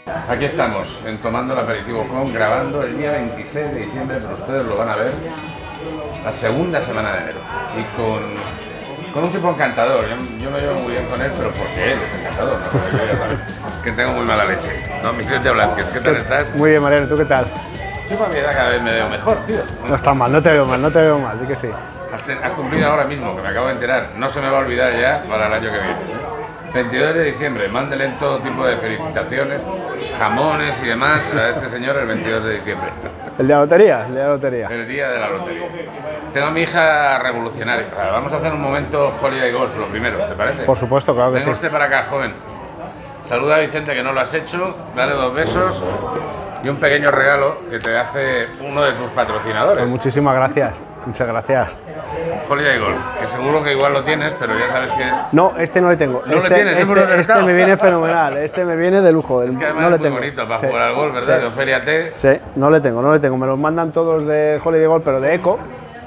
Aquí estamos, en Tomando el Aperitivo Con, grabando el día 26 de diciembre, pero ustedes lo van a ver la segunda semana de enero. Y con un tipo encantador. Yo me llevo muy bien con él, pero porque él es encantador, ¿no? Porque yo ya sabes que tengo muy mala leche. ¿No? Vicente Blázquez, ¿qué tal estás? Muy bien, Mariano, ¿tú qué tal? Yo para mi edad cada vez me veo mejor, tío. No estás mal, no te veo mal, no te veo mal, di que sí. Has cumplido ahora mismo, que me acabo de enterar. No se me va a olvidar ya para el año que viene. 22 de diciembre, mándele todo tipo de felicitaciones, jamones y demás a este señor el 22 de diciembre. ¿El de la lotería? El de la lotería. El día de la lotería. Tengo a mi hija revolucionaria. Vamos a hacer un momento Holiday Golf, lo primero, ¿te parece? Por supuesto, claro que sí. Venga usted para acá, joven. Saluda a Vicente, que no lo has hecho, dale 2 besos y un pequeño regalo que te hace uno de tus patrocinadores. Pues muchísimas gracias, muchas gracias. Holiday Golf, que seguro que igual lo tienes, pero ya sabes que es... No, este no le tengo. ¿No lo tienes? Este me viene fenomenal, este me viene de lujo. Es que además no le es muy tengo. bonito para jugar al golf, ¿verdad? Sí. De Ofelia T. Sí, no le tengo. Me los mandan todos de Holiday Golf, pero de Eco,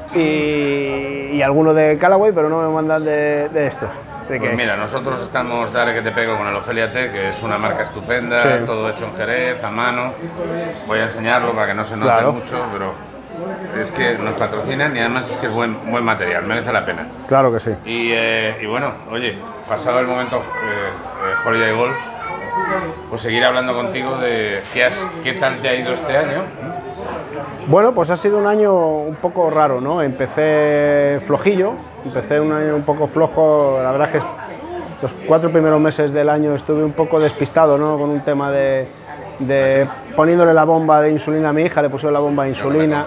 y algunos de Callaway, pero no me mandan de estos. Pues mira, nosotros estamos, dale que te pego, con el Ofelia T, que es una marca estupenda, sí, todo hecho en Jerez, a mano. Voy a enseñarlo para que no se note claro mucho, pero es que nos patrocinan y además es que es buen material, merece la pena. Claro que sí. Y bueno, oye, pasado el momento Holiday Golf, pues seguir hablando contigo de qué tal te ha ido este año. Bueno, pues ha sido un año un poco raro, ¿no? Empecé flojillo, empecé un año un poco flojo, la verdad es que los 4 primeros meses del año estuve un poco despistado, ¿no? Con un tema de poniéndole la bomba de insulina a mi hija, le pusieron la bomba de insulina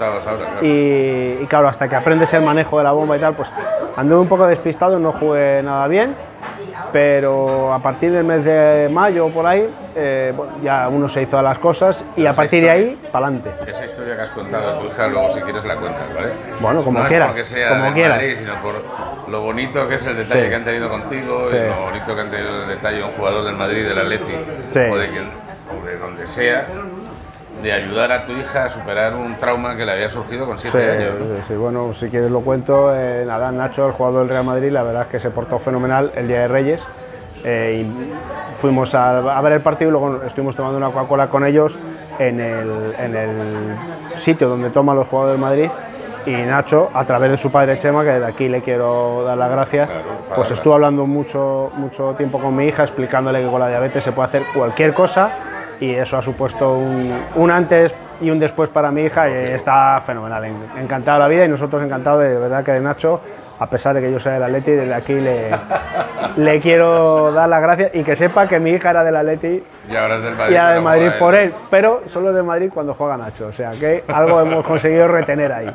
y claro, hasta que aprendes el manejo de la bomba y tal, pues anduve un poco despistado, no jugué nada bien, pero a partir del mes de mayo por ahí, bueno, ya uno se hizo a las cosas y a partir de ahí, para adelante. Esa historia que has contado de tu hija, luego si quieres la cuentas, ¿vale? Bueno, como no quieras, porque sea como quieras. Madrid, sino por lo bonito que es el detalle, sí, que han tenido contigo, sí, y lo bonito que han tenido el detalle un jugador del Madrid, del Atleti, sí, o de donde sea, de ayudar a tu hija a superar un trauma que le había surgido con 7 años, ¿no? Sí, bueno, si quieres lo cuento. Nada, Nacho, el jugador del Real Madrid, la verdad es que se portó fenomenal el día de Reyes. Y fuimos a ver el partido y luego estuvimos tomando una Coca-Cola con ellos en el sitio donde toman los jugadores del Madrid. Y Nacho, a través de su padre Chema, que de aquí le quiero dar las gracias, claro, pues estuvo hablando mucho tiempo con mi hija, explicándole que con la diabetes se puede hacer cualquier cosa, y eso ha supuesto un antes y un después para mi hija, y está fenomenal, encantado de la vida, y nosotros encantados de verdad que de Nacho, a pesar de que yo sea del Atleti, desde aquí le quiero dar las gracias, y que sepa que mi hija era del Atleti y ahora es del Madrid, del Madrid por él, pero solo es del Madrid cuando juega Nacho, o sea que algo hemos conseguido retener ahí.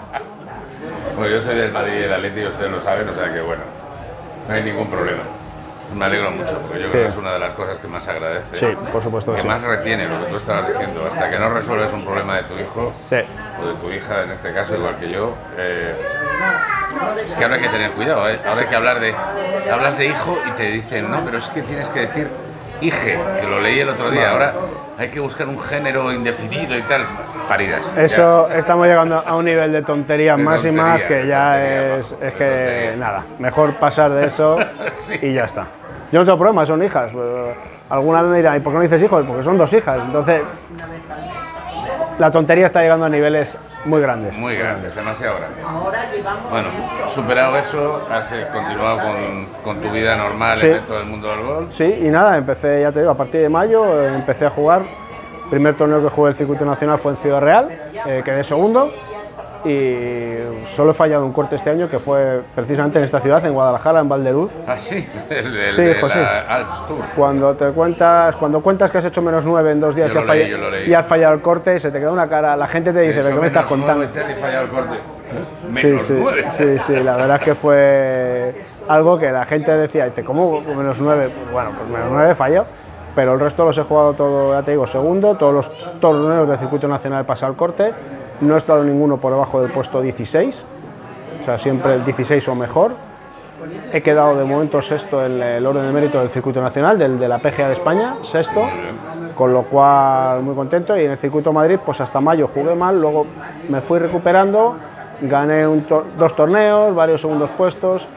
Bueno, yo soy del Madrid y del Atleti, ustedes lo saben, o sea que bueno, no hay ningún problema. Me alegro mucho, porque yo creo que es una de las cosas que más agradece. Sí, por supuesto que sí. Más retiene lo que tú estabas diciendo, hasta que no resuelves un problema de tu hijo, sí, o de tu hija, en este caso, igual que yo. Es que ahora hay que tener cuidado, ¿eh? Ahora hay que hablas de hijo y te dicen, no, pero es que tienes que decir hije, que lo leí el otro día, ahora hay que buscar un género indefinido y tal, paridas. Eso, ya estamos llegando a un nivel de tonterías máximas que ya es que nada, mejor pasar de eso sí, y ya está. Yo no tengo problema, son hijas. Alguna vez me dirán, ¿y por qué no dices hijos? Porque son 2 hijas, entonces la tontería está llegando a niveles muy grandes. Muy grandes, demasiado grandes. Bueno, superado eso, has continuado con tu vida normal, sí, en todo el mundo del golf. Sí, y nada, empecé, ya te digo, a partir de mayo empecé a jugar. El primer torneo que jugué el circuito nacional fue en Ciudad Real, quedé segundo, y solo he fallado un corte este año, que fue precisamente en esta ciudad, en Guadalajara, en Valderuz. Ah, sí, sí, de José. La Alps Tour. Cuando cuentas que has hecho -9 en 2 días y has fallado el corte, se te queda una cara, la gente te dice, ¿qué me estás contando? Y fallado el corte. Sí, la verdad es que fue algo que la gente decía, dice, ¿cómo -9? Pues bueno, pues -9 falló, pero el resto los he jugado todo, ya te digo, segundo, todos los torneos del circuito nacional he pasado el corte. No he estado ninguno por debajo del puesto 16, o sea, siempre el 16 o mejor. He quedado de momento sexto en el orden de mérito del circuito nacional, de la PGA de España, sexto, con lo cual muy contento. Y en el circuito Madrid, pues hasta mayo jugué mal, luego me fui recuperando, gané 2 torneos, varios segundos puestos,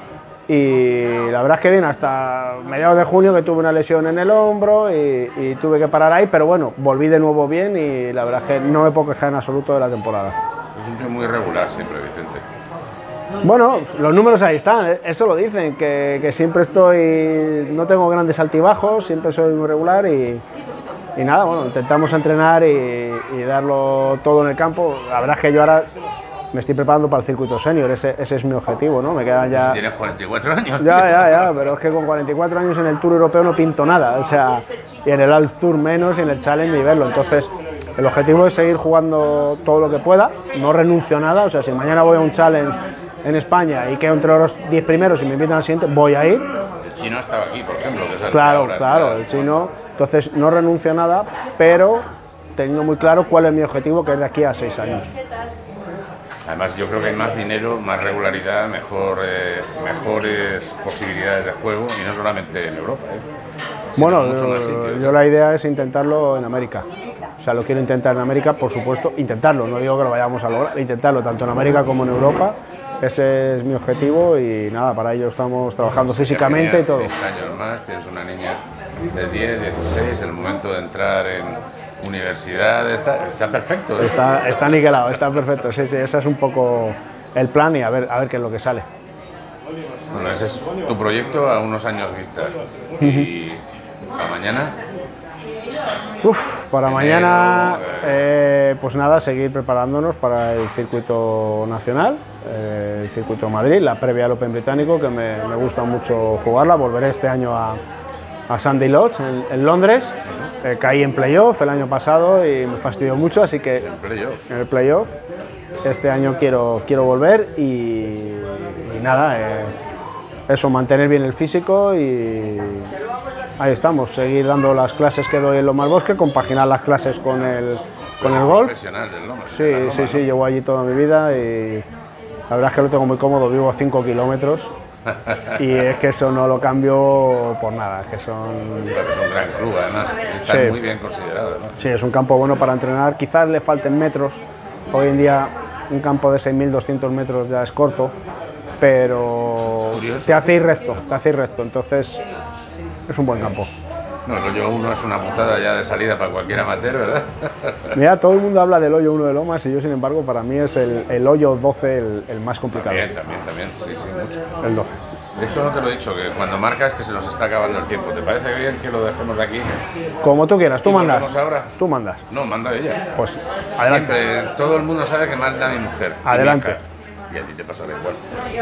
y la verdad es que bien, hasta mediados de junio que tuve una lesión en el hombro y tuve que parar ahí, pero bueno, volví de nuevo bien y la verdad es que no me puedo quejar en absoluto de la temporada. Es un tío muy regular siempre, Vicente. Bueno, los números ahí están, eso lo dicen, que siempre no tengo grandes altibajos, siempre soy muy regular y nada, bueno, intentamos entrenar y darlo todo en el campo. La verdad es que yo ahora me estoy preparando para el circuito senior, ese es mi objetivo, ¿no? Me quedan ya... Tienes 44 años. Ya, pero es que con 44 años en el Tour Europeo no pinto nada, o sea, y en el Alp Tour menos, y en el Challenge ni verlo, entonces el objetivo es seguir jugando todo lo que pueda, no renuncio a nada, o sea, si mañana voy a un Challenge en España y quedo entre los 10 primeros y me invitan al siguiente, voy a ir. El chino estaba aquí, por ejemplo. Que es Claro, el chino, entonces no renuncio a nada, pero teniendo muy claro cuál es mi objetivo, que es de aquí a 6 años. Además, yo creo que hay más dinero, más regularidad, mejores posibilidades de juego, y no solamente en Europa. Bueno, yo la idea es intentarlo en América. O sea, lo quiero intentar en América, por supuesto, intentarlo. No digo que lo vayamos a lograr, intentarlo tanto en América como en Europa. Ese es mi objetivo y nada, para ello estamos trabajando físicamente y todo. 6 años más, tienes una niña de 10, 16, en el momento de entrar en universidad, está perfecto. Está niquelado, está perfecto. Sí, ese es un poco el plan y a ver qué es lo que sale. Bueno, ese es tu proyecto a unos años vista. Y para mañana... Para mañana, pues nada, seguir preparándonos para el circuito nacional, el circuito de Madrid, la previa al Open británico, que me gusta mucho jugarla. Volveré este año a Sandy Lodge, en Londres. Caí en playoff el año pasado y me fastidió mucho, así que en el playoff este año quiero volver y nada, eso, mantener bien el físico y ahí estamos, seguir dando las clases que doy en Lomas Bosque, compaginar las clases con el golf. Profesional del Lomas. Sí, llevo allí toda mi vida y la verdad es que lo tengo muy cómodo, vivo a 5 kilómetros. Y es que eso no lo cambio por nada, que son... Es un gran club, además, está muy bien considerado, ¿no? Sí, es un campo bueno para entrenar, quizás le falten metros, hoy en día un campo de 6.200 metros ya es corto, pero curioso. te hace ir recto, entonces es un buen campo. No, el hoyo 1 es una putada ya de salida para cualquier amateur, ¿verdad? Mira, todo el mundo habla del hoyo 1 de Lomas y yo, sin embargo, para mí es el hoyo 12 el más complicado. También, sí, mucho. El 12. Eso no te lo he dicho, que cuando marcas que se nos está acabando el tiempo. ¿Te parece bien que lo dejemos aquí? Como tú quieras, tú mandas. Ahora? Tú mandas. No, manda ella. Pues adelante. Siempre, todo el mundo sabe que manda mi mujer. Adelante. Y a ti te pasará igual.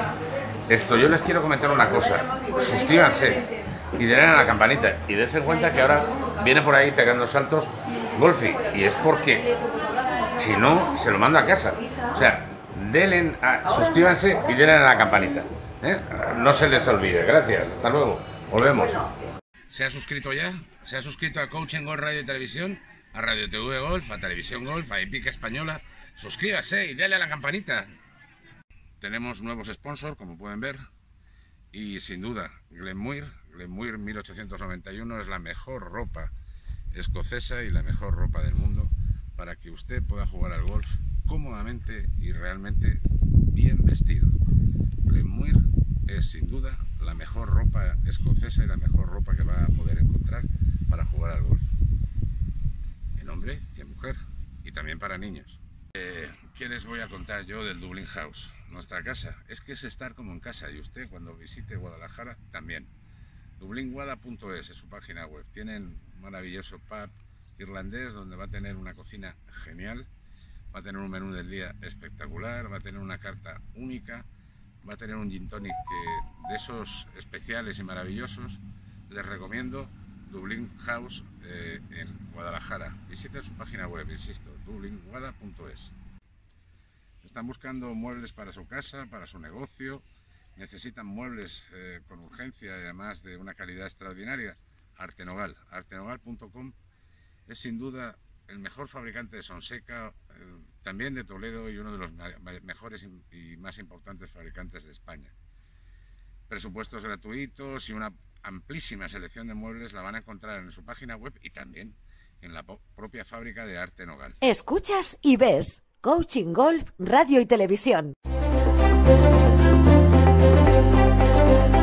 Yo les quiero comentar una cosa. Suscríbanse y denle a la campanita y dense cuenta que ahora viene por ahí pegando saltos Golfi, y es porque si no se lo mando a casa. O sea, suscríbanse y denle a la campanita, no se les olvide. Gracias, hasta luego, volvemos. ¿Se ha suscrito ya? ¿Se ha suscrito a Coaching Golf Radio y Televisión? A Radio TV Golf, a Televisión Golf, a Epic Española. Suscríbase y denle a la campanita. Tenemos nuevos sponsors, como pueden ver, y sin duda Glenmuir 1891 es la mejor ropa escocesa y la mejor ropa del mundo para que usted pueda jugar al golf cómodamente y realmente bien vestido. Glenmuir es sin duda la mejor ropa escocesa y la mejor ropa que va a poder encontrar para jugar al golf, en hombre y en mujer, y también para niños. ¿Qué les voy a contar yo del Dublin House? Nuestra casa es que es estar como en casa, y usted cuando visite Guadalajara también. Dublinguada.es es su página web. Tienen un maravilloso pub irlandés donde va a tener una cocina genial, va a tener un menú del día espectacular, va a tener una carta única, va a tener un gin tonic de esos especiales y maravillosos. Les recomiendo Dublin House en Guadalajara. Visiten su página web, insisto, dublinguada.es. Están buscando muebles para su casa, para su negocio. Necesitan muebles con urgencia y además de una calidad extraordinaria. Artenogal, artenogal.com es sin duda el mejor fabricante de Sonseca, también de Toledo, y uno de los mejores y más importantes fabricantes de España. Presupuestos gratuitos y una amplísima selección de muebles la van a encontrar en su página web y también en la propia fábrica de Artenogal. Escuchas y ves Coaching Golf, Radio y Televisión.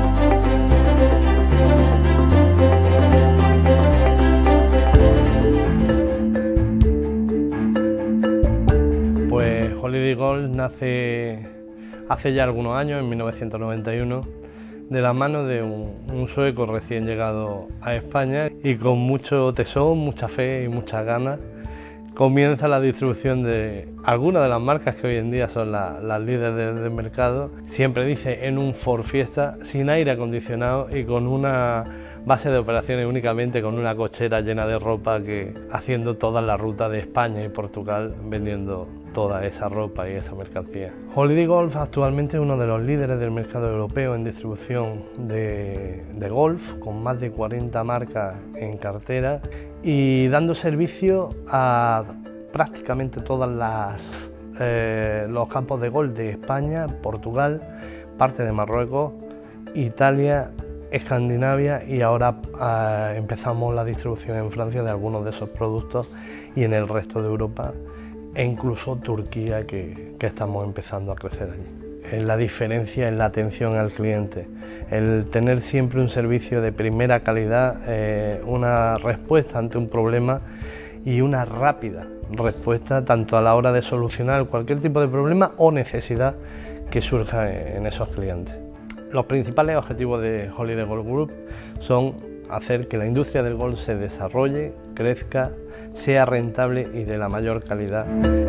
nace hace ya algunos años, en 1991, de la mano de un sueco recién llegado a España y con mucho tesón, mucha fe y muchas ganas comienza la distribución de algunas de las marcas que hoy en día son las líderes del mercado. Siempre dice en un Ford Fiesta, sin aire acondicionado y con una base de operaciones únicamente con una cochera llena de ropa, que haciendo toda la ruta de España y Portugal vendiendo toda esa ropa y esa mercancía. Holiday Golf actualmente es uno de los líderes del mercado europeo en distribución de golf, con más de 40 marcas en cartera y dando servicio a prácticamente todos los campos de golf de España, Portugal, parte de Marruecos, Italia, Escandinavia, y ahora empezamos la distribución en Francia de algunos de esos productos y en el resto de Europa e incluso Turquía, que estamos empezando a crecer allí. La diferencia en la atención al cliente, el tener siempre un servicio de primera calidad, una respuesta ante un problema y una rápida respuesta tanto a la hora de solucionar cualquier tipo de problema o necesidad que surja en esos clientes. Los principales objetivos de Holiday Golf Group son hacer que la industria del golf se desarrolle, crezca, sea rentable y de la mayor calidad.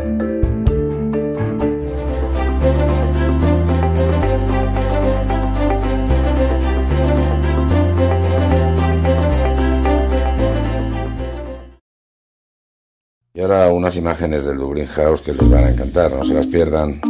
Y ahora unas imágenes del Dublin House que les van a encantar, no se las pierdan.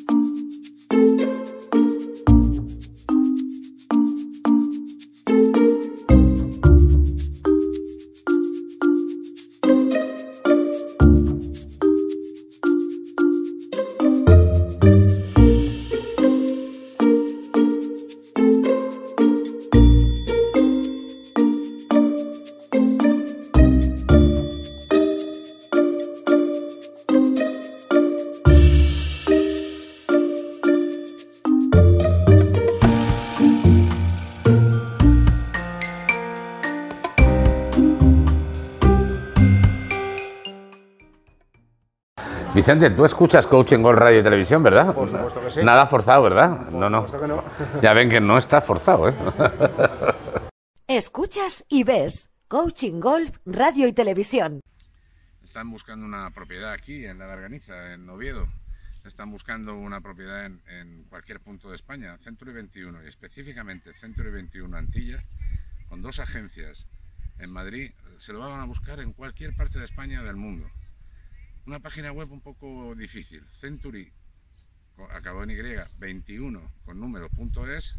Vicente, tú escuchas Coaching Golf Radio y Televisión, ¿verdad? Por supuesto que sí. Nada forzado, ¿verdad? Por supuesto que no. Ya ven que no está forzado, ¿eh? Escuchas y ves Coaching Golf Radio y Televisión. Están buscando una propiedad aquí, en la Garganiza, en Oviedo. Están buscando una propiedad en cualquier punto de España, Century 21, y específicamente Century 21 Antilla, con 2 agencias en Madrid. Se lo van a buscar en cualquier parte de España o del mundo. Una página web un poco difícil, Century, acabó en Y, 21 con número.es,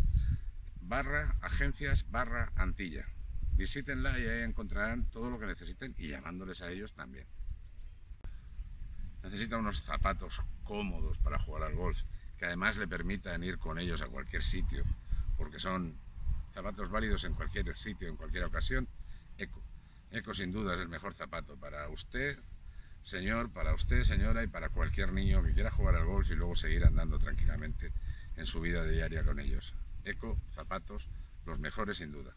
/agencias/Antilla. Visítenla y ahí encontrarán todo lo que necesiten y llamándoles a ellos también. Necesitan unos zapatos cómodos para jugar al golf, que además le permitan ir con ellos a cualquier sitio, porque son zapatos válidos en cualquier sitio, en cualquier ocasión. Eco. Eco sin duda es el mejor zapato para usted, señor, para usted, señora, y para cualquier niño que quiera jugar al golf y luego seguir andando tranquilamente en su vida diaria con ellos. Eco, zapatos, los mejores sin duda.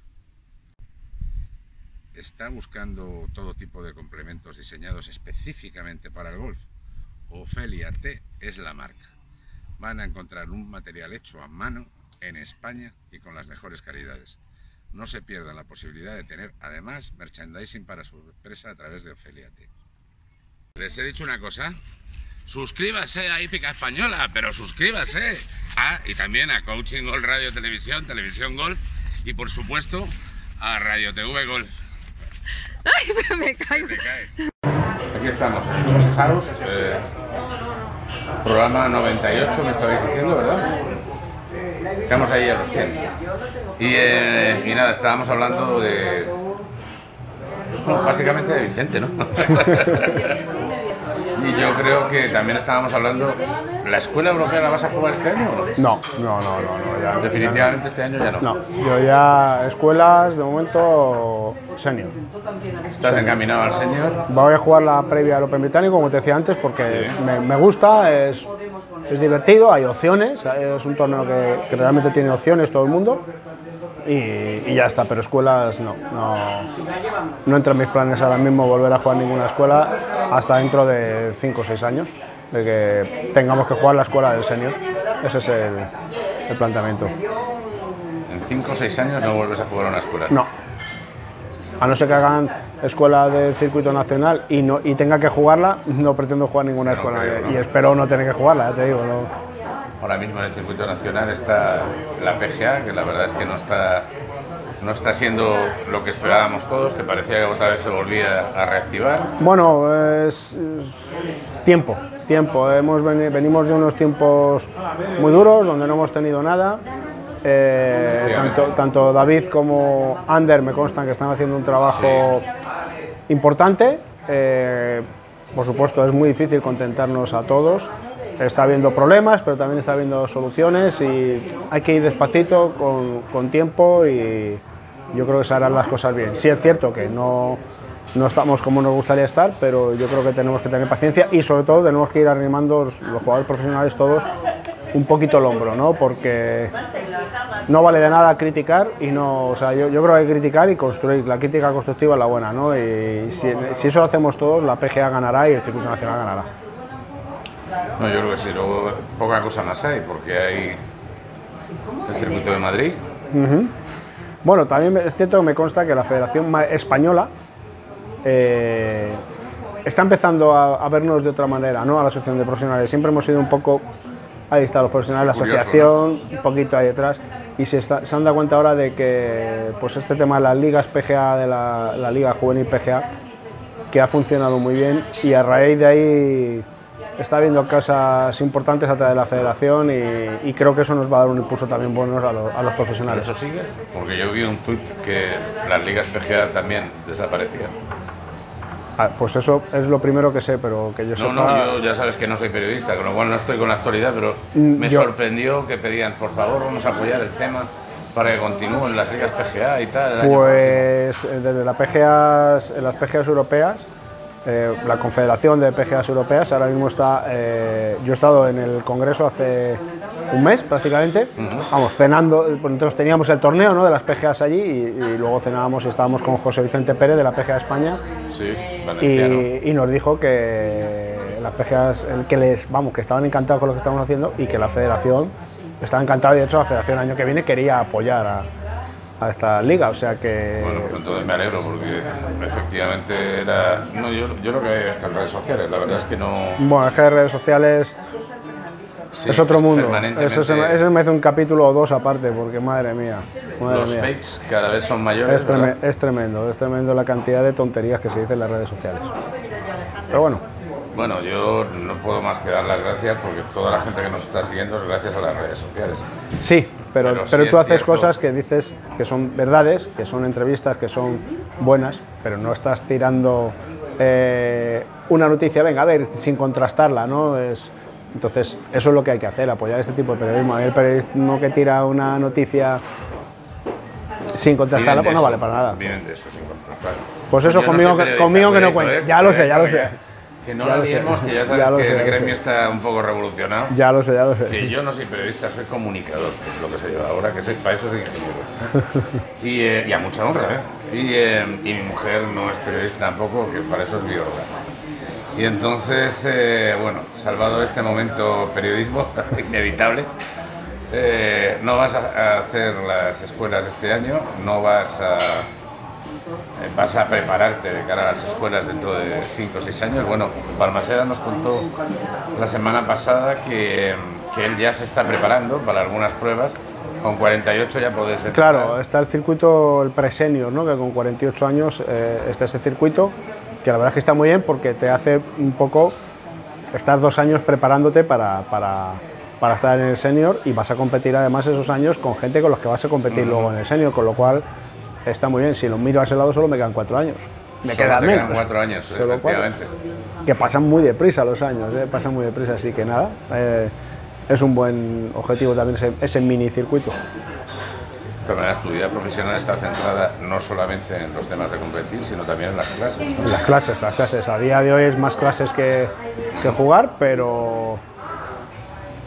¿Está buscando todo tipo de complementos diseñados específicamente para el golf? Ofelia T es la marca. Van a encontrar un material hecho a mano en España y con las mejores calidades. No se pierdan la posibilidad de tener además merchandising para su empresa a través de Ofelia T. Les he dicho una cosa, suscríbase a Hípica Española, pero suscríbase. Y también a Coaching Golf Radio Televisión, Televisión Golf y por supuesto a Radio TV Golf. Ay, pero me caigo. Aquí estamos en Dublin House, programa 98 me estabais diciendo, ¿verdad? Estamos ahí a los 100. Y nada, estábamos hablando de... Bueno, básicamente de Vicente, ¿no? Y yo creo que también estábamos hablando... ¿La escuela europea la vas a jugar este año o no? No, ya, Definitivamente este año ya no. No, yo ya escuelas de momento senior. ¿Estás encaminado al senior? Voy a jugar la previa al Open Británico, como te decía antes, porque sí. me gusta, es divertido, hay opciones, es un torneo que realmente tiene opciones todo el mundo. y ya está, pero escuelas no entra en mis planes ahora mismo volver a jugar ninguna escuela hasta dentro de 5 o 6 años, de que tengamos que jugar la escuela del senior. Ese es el planteamiento. ¿En 5 o 6 años no vuelves a jugar a una escuela? No. A no ser que hagan escuela del circuito nacional y tenga que jugarla, no pretendo jugar ninguna escuela. Creo, ¿no? Y espero no tener que jugarla, ya te digo. ¿No? Ahora mismo en el circuito nacional está la PGA, que la verdad es que no está siendo lo que esperábamos todos, que parecía que otra vez se volvía a reactivar. Bueno, es tiempo. Venimos de unos tiempos muy duros, donde no hemos tenido nada. Tanto David como Ander me constan que están haciendo un trabajo importante. Por supuesto, es muy difícil contentarnos a todos. Está habiendo problemas, pero también está habiendo soluciones y hay que ir despacito, con tiempo, y yo creo que se harán las cosas bien. Sí es cierto que no estamos como nos gustaría estar, pero yo creo que tenemos que tener paciencia y sobre todo tenemos que ir arrimando los jugadores profesionales todos un poquito el hombro, ¿no? Porque no vale de nada criticar y no, o sea, yo creo que hay que criticar y construir. La crítica constructiva es la buena, ¿no? Y si eso lo hacemos todos, la PGA ganará y el circuito nacional ganará. No, yo creo que sí, luego poca cosa más hay, porque hay el circuito de Madrid. Bueno, también es cierto que me consta que la Federación Española está empezando a vernos de otra manera, ¿no? A la asociación de profesionales. Siempre hemos sido un poco, ahí está los profesionales, la asociación, ¿no? Un poquito ahí detrás, y se han dado cuenta ahora de que pues este tema de las ligas PGA, de la Liga Juvenil PGA, que ha funcionado muy bien, y a raíz de ahí está habiendo cosas importantes a través de la federación y creo que eso nos va a dar un impulso también bueno a los profesionales. ¿Eso sigue? Porque yo vi un tuit que las ligas PGA también desaparecían. Pues eso es lo primero que sé, pero que yo sepa... No, yo ya sabes que no soy periodista, con lo cual no estoy con la actualidad, pero me sorprendió que pedían, por favor, vamos a apoyar el tema para que continúen las ligas PGA y tal. Pues desde las PGAs europeas, la Confederación de PGAs Europeas ahora mismo está, yo he estado en el Congreso hace un mes prácticamente, vamos, cenando, entonces teníamos el torneo, ¿no?, de las PGAs allí y luego cenábamos y estábamos con José Vicente Pérez de la PGA España, sí, valenciano, y nos dijo que las PGAs, que estaban encantados con lo que estábamos haciendo y que la Federación estaba encantada, y de hecho la Federación el año que viene quería apoyar a esta liga, o sea que... Bueno, pues entonces me alegro porque efectivamente era... No, yo lo que es que en redes sociales, la verdad es que no... Bueno, es que redes sociales sí, es otro mundo, eso me hace un capítulo o dos aparte, porque madre mía. Los fakes cada vez son mayores. Es tremendo la cantidad de tonterías que se dicen en las redes sociales. Pero bueno. Bueno, yo no puedo más que dar las gracias porque toda la gente que nos está siguiendo es gracias a las redes sociales. Sí, pero sí tú haces cosas que dices que son verdades, que son entrevistas, que son buenas, pero no estás tirando una noticia, venga, a ver, sin contrastarla, ¿no? Entonces, eso es lo que hay que hacer, apoyar este tipo de periodismo. El periodismo que tira una noticia sin contrastarla, pues no vale para nada. Viven de eso, sin contrastar. Pues eso conmigo que no cuente. Ya lo sé. Que no la liemos, que ya sabes que el gremio está un poco revolucionado. Ya lo sé. Que yo no soy periodista, soy comunicador, que es lo que se lleva ahora, para eso soy ingeniero. Y a mucha honra, ¿eh? Y mi mujer no es periodista tampoco, que para eso es bióloga. Y entonces, bueno, salvado este momento periodismo inevitable, no vas a hacer las escuelas este año, no vas a prepararte de cara a las escuelas dentro de 5 o 6 años. Bueno, Balmaseda nos contó la semana pasada que él ya se está preparando para algunas pruebas. Con 48 ya puede ser. Claro, está el circuito, el pre-senior, ¿no?, que con 48 años está ese circuito, que la verdad es que está muy bien porque te hace un poco estar 2 años preparándote para estar en el senior, y vas a competir además esos años con gente con los que vas a competir luego en el senior, con lo cual está muy bien. Si lo miro a ese lado, solo me quedan 4 años. Me quedan menos. 4 años, efectivamente. Que pasan muy deprisa los años, pasan muy deprisa, así que nada, es un buen objetivo también ese mini circuito. Pero tu vida profesional está centrada no solamente en los temas de competir, sino también en las clases. Las clases. A día de hoy es más clases que jugar, pero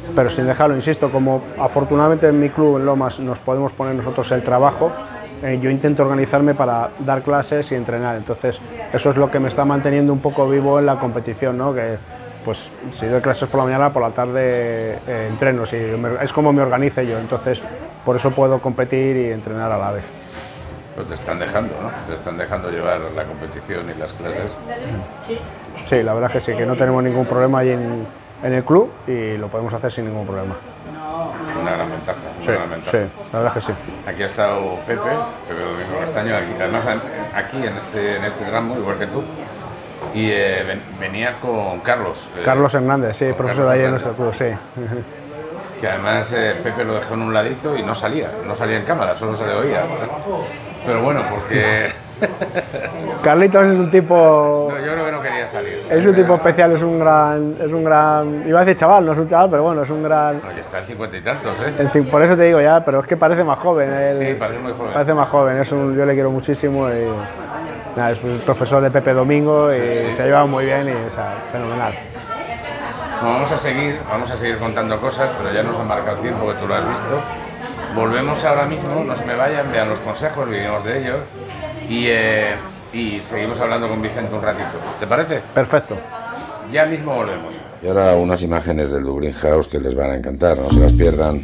pero sin dejarlo, insisto, como afortunadamente en mi club en Lomas nos podemos poner nosotros el trabajo, yo intento organizarme para dar clases y entrenar, entonces eso es lo que me está manteniendo un poco vivo en la competición, ¿no? Que pues si doy clases por la mañana, por la tarde entreno, es como me organice yo, entonces por eso puedo competir y entrenar a la vez. Pues te están dejando, ¿no? Te están dejando llevar la competición y las clases. Sí, la verdad es que sí, que no tenemos ningún problema ahí en el club y lo podemos hacer sin ningún problema. Una gran ventaja. Sí, sí, la verdad es que sí. Aquí ha estado Pepe Domingo Castaño, además aquí en este tramo, igual que tú, y venía con Carlos. Carlos Hernández, sí, profesor ahí en nuestro club, sí. Que además Pepe lo dejó en un ladito y no salía en cámara, solo se le oía. Pero bueno, porque... Carlitos es un tipo... No, yo creo que no quería salir. Es un tipo especial, es un gran... Iba a decir chaval, no es un chaval, pero bueno, es un gran... No, ya está en 50 y tantos, Por eso te digo ya, pero es que parece más joven. Sí, parece muy joven. Parece más joven, yo le quiero muchísimo y... Nada, es un profesor de Pepe Domingo y se ha llevado muy bien y fenomenal. No, vamos a seguir contando cosas, pero ya nos ha marcado el tiempo, que tú lo has visto. Volvemos ahora mismo, no se me vayan, vean los consejos, vivimos de ellos y seguimos hablando con Vicente un ratito. ¿Te parece? Perfecto. Ya mismo volvemos. Y ahora unas imágenes del Dublin House que les van a encantar, no se las pierdan.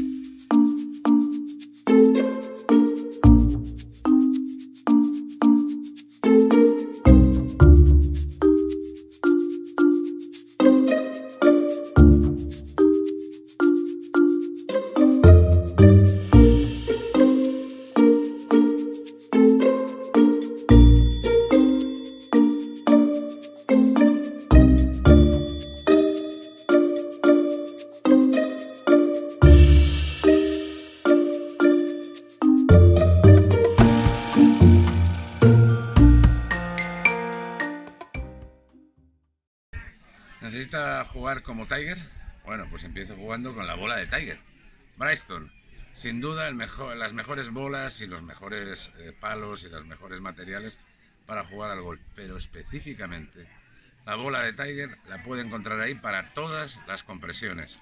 ¿Necesita jugar como Tiger? Bueno, pues empiezo jugando con la bola de Tiger. Bristol, sin duda las mejores bolas y los mejores palos y los mejores materiales para jugar al golf. Pero específicamente, la bola de Tiger la puede encontrar ahí para todas las compresiones.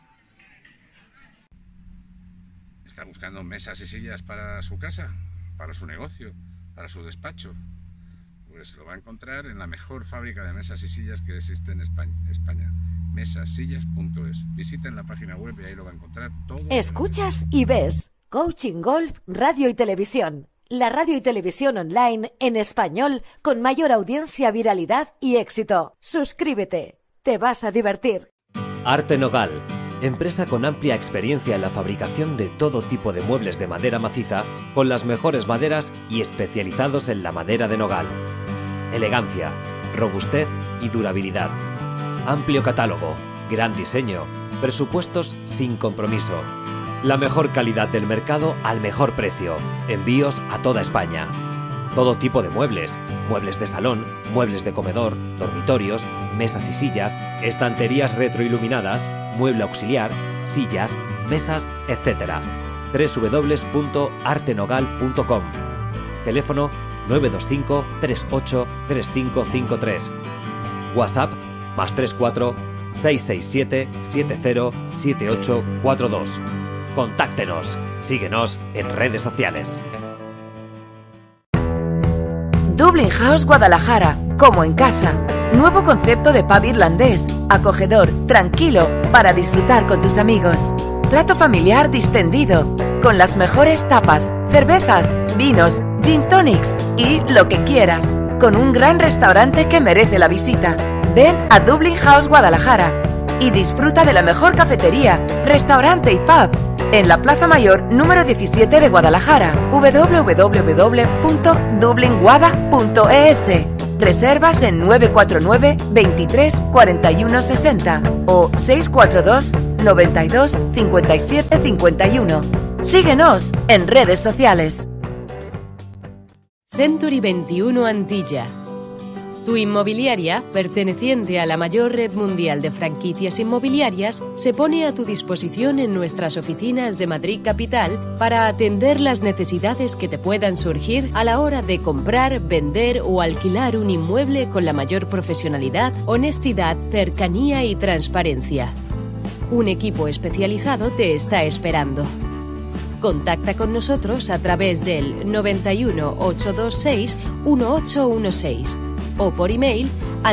¿Está buscando mesas y sillas para su casa, para su negocio, para su despacho? Pues lo va a encontrar en la mejor fábrica de mesas y sillas que existe en España. Mesasillas.es. Visiten la página web y ahí lo va a encontrar todo. Escuchas y ves Coaching Golf Radio y Televisión. La radio y televisión online en español con mayor audiencia, viralidad y éxito. Suscríbete. Te vas a divertir. Arte Nogal. Empresa con amplia experiencia en la fabricación de todo tipo de muebles de madera maciza, con las mejores maderas y especializados en la madera de nogal. Elegancia, robustez y durabilidad. Amplio catálogo, gran diseño, presupuestos sin compromiso. La mejor calidad del mercado al mejor precio. Envíos a toda España. Todo tipo de muebles, muebles de salón, muebles de comedor, dormitorios, mesas y sillas, estanterías retroiluminadas, mueble auxiliar, sillas, mesas, etc. www.artenogal.com. Teléfono 925 38 3553. WhatsApp +34 667 70 7842. Contáctenos. Síguenos en redes sociales. Dublin House Guadalajara, como en casa. Nuevo concepto de pub irlandés, acogedor, tranquilo, para disfrutar con tus amigos. Trato familiar distendido, con las mejores tapas, cervezas, vinos, gin tonics y lo que quieras. Con un gran restaurante que merece la visita. Ven a Dublin House Guadalajara y disfruta de la mejor cafetería, restaurante y pub en la Plaza Mayor número 17 de Guadalajara. www.dublinguada.es. Reservas en 949 23 41 60 o 642 92 57 51. Síguenos en redes sociales. Century 21 Antilla. Tu inmobiliaria, perteneciente a la mayor red mundial de franquicias inmobiliarias, se pone a tu disposición en nuestras oficinas de Madrid Capital para atender las necesidades que te puedan surgir a la hora de comprar, vender o alquilar un inmueble con la mayor profesionalidad, honestidad, cercanía y transparencia. Un equipo especializado te está esperando. Contacta con nosotros a través del 91 826 1816 o por email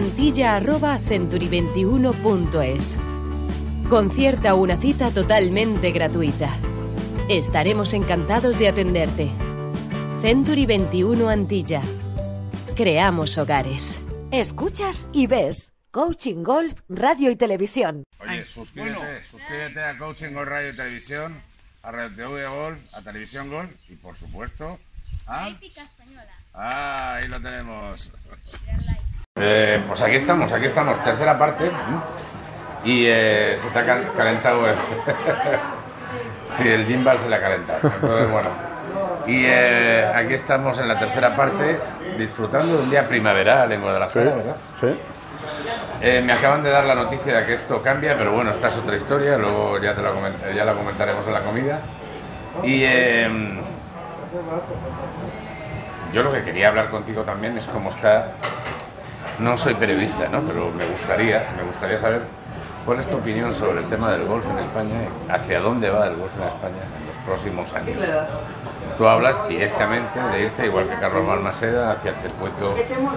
antilla@century21.es. Concierta una cita totalmente gratuita. Estaremos encantados de atenderte. Century 21 Antilla. Creamos hogares. Escuchas y ves Coaching Golf, Radio y Televisión. Oye, suscríbete a Coaching Golf, Radio y Televisión, a Radio TV Golf, a Televisión Golf y por supuesto a Épica Española. Ah, ahí lo tenemos. Pues aquí estamos, tercera parte. Y se te ha calentado. Sí, el gimbal se le ha calentado. Entonces, bueno. Y aquí estamos en la tercera parte, disfrutando de un día primaveral en Guadalajara, ¿verdad? Sí. Me acaban de dar la noticia de que esto cambia, pero bueno, esta es otra historia, luego ya la comentaremos en la comida. Y yo lo que quería hablar contigo también es cómo está. No soy periodista, ¿no? Pero me gustaría saber cuál es tu opinión sobre el tema del golf en España y hacia dónde va el golf en España en los próximos años. Tú hablas directamente de irte, igual que Carlos Balmaseda, hacia el circuito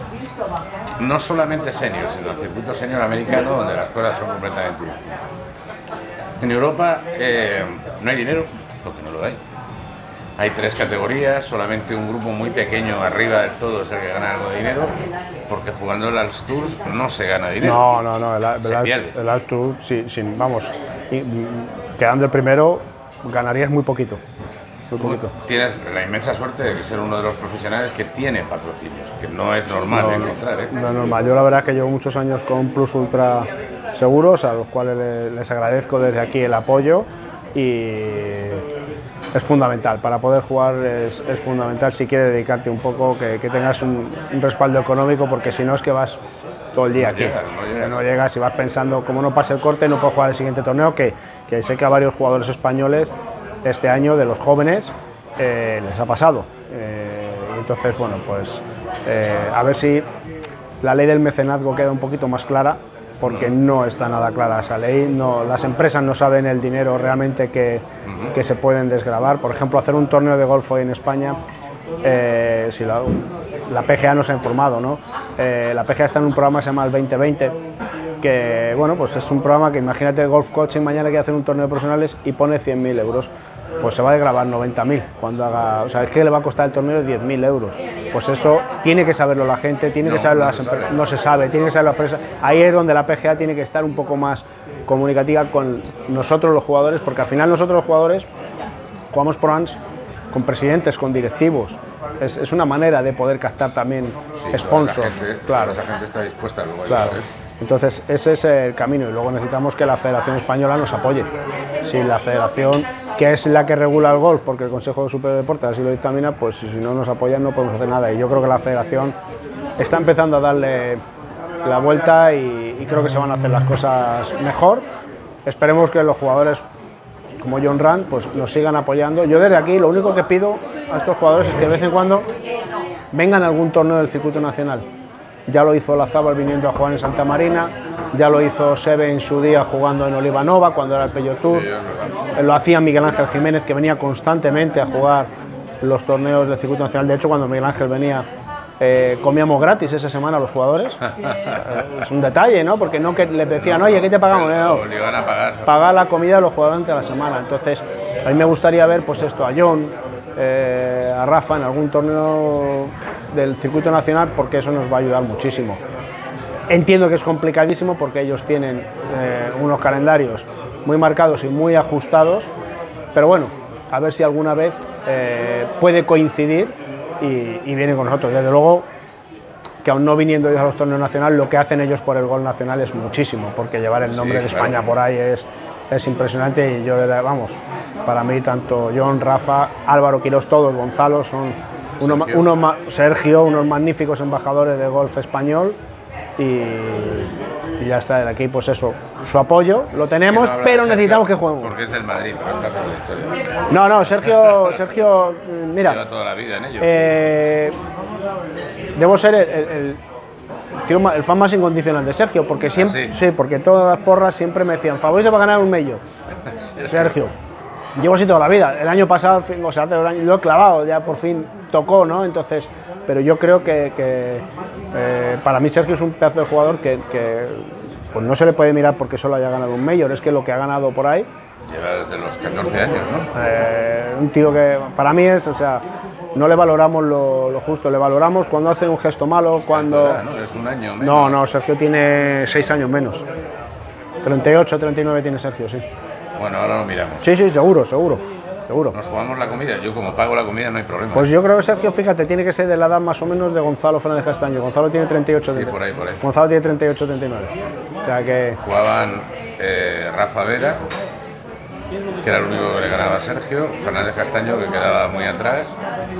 no solamente senior, sino el circuito senior americano, donde las cosas son completamente distintas. En Europa no hay dinero, porque no lo hay. Hay 3 categorías, solamente un grupo muy pequeño arriba del todo es el que gana algo de dinero, porque jugando el Alps Tour no se gana dinero. No, el Alps Tour, vamos, quedando el primero ganarías muy poquito. Tienes la inmensa suerte de ser uno de los profesionales que tiene patrocinios, que no es normal encontrar. No es normal. Yo la verdad es que llevo muchos años con Plus Ultra Seguros, a los cuales les agradezco desde aquí el apoyo, y es fundamental, para poder jugar es fundamental si quieres dedicarte un poco, que tengas un respaldo económico, porque si no es que vas todo el día aquí, no llegas y vas pensando, como no pase el corte no puedo jugar el siguiente torneo, que sé que a varios jugadores españoles este año, de los jóvenes, les ha pasado. Entonces, bueno, pues a ver si la ley del mecenazgo queda un poquito más clara, porque no está nada clara esa ley. No, las empresas no saben el dinero realmente que se pueden desgravar. Por ejemplo, hacer un torneo de golf hoy en España, si la PGA nos ha informado, ¿no? La PGA está en un programa que se llama el 2020, que bueno, pues es un programa que, imagínate, Golf Coaching mañana quiere hacer un torneo de profesionales y pone 100.000 euros. Pues se va a desgravar 90.000 cuando haga, o sea, es que le va a costar el torneo 10.000 euros. Pues eso tiene que saberlo la gente, tiene que saberlo las empresas, no se sabe, tiene que saberlo la empresa. Ahí es donde la PGA tiene que estar un poco más comunicativa con nosotros los jugadores, porque al final nosotros los jugadores jugamos pro-ams con presidentes, con directivos. Es una manera de poder captar también sponsors. Claro, esa gente está dispuesta luego a ayudar. Entonces ese es el camino, y luego necesitamos que la Federación Española nos apoye. Si la Federación, que es la que regula el golf, porque el Consejo Superior de Deportes así lo dictamina, pues si no nos apoyan no podemos hacer nada, y yo creo que la Federación está empezando a darle la vuelta y creo que se van a hacer las cosas mejor. Esperemos que los jugadores como Jon Rahm pues nos sigan apoyando. Yo desde aquí lo único que pido a estos jugadores es que de vez en cuando vengan a algún torneo del circuito nacional. Ya lo hizo Olazábal viniendo a jugar en Santa Marina, ya lo hizo Seve en su día jugando en Olivanova cuando era el Pello Tour, lo hacía Miguel Ángel Jiménez, que venía constantemente a jugar los torneos del circuito nacional. De hecho, cuando Miguel Ángel venía, comíamos gratis esa semana a los jugadores. Es un detalle, ¿no? Porque no que les decían, oye, ¿qué te pagamos? Obligan a pagar. Pagar la comida de los jugadores durante la semana. Entonces, a mí me gustaría ver pues esto, a Jon, a Rafa en algún torneo del circuito nacional, porque eso nos va a ayudar muchísimo. Entiendo que es complicadísimo porque ellos tienen unos calendarios muy marcados y muy ajustados, pero bueno, a ver si alguna vez puede coincidir y vienen con nosotros. Desde luego que aún no viniendo ellos a los torneos nacionales, lo que hacen ellos por el golf nacional es muchísimo, porque llevar el nombre de España por ahí es impresionante. Y yo, vamos, para mí tanto Jon, Rafa, Álvaro Quirós, todos, Gonzalo, son Sergio, unos magníficos embajadores de golf español, y ya está. De aquí pues eso, su apoyo lo tenemos, no, pero necesitamos que juguemos. Porque es del Madrid, pero esta es otra historia. No, Sergio, mira, lleva toda la vida en ello. Debo ser tío, el fan más incondicional de Sergio, porque siempre, sí, porque todas las porras siempre me decían, favorito para ganar un Major, Sergio. Llevo así toda la vida. El año pasado, o sea, hace 2 años, lo he clavado, ya por fin tocó, ¿no? Entonces, pero yo creo que para mí Sergio es un pedazo de jugador que pues no se le puede mirar porque solo haya ganado un Major, es que lo que ha ganado por ahí. Lleva desde los 14 años, ¿no? Un tío que para mí es, o sea, no le valoramos lo justo, le valoramos cuando hace un gesto malo, cuando. ¿No? Es un año menos. No, Sergio tiene 6 años menos. 38, 39 tiene Sergio, sí. Bueno, ahora lo miramos. Sí, seguro. Nos jugamos la comida. Yo como pago la comida no hay problema. Pues yo creo que Sergio, fíjate, tiene que ser de la edad más o menos de Gonzalo Fernández Castaño. Gonzalo tiene 38. Sí, por ahí. Gonzalo tiene 38, 39. O sea que. Jugaban Rafa Vera, que era el único que le ganaba a Sergio, Fernández Castaño, que quedaba muy atrás,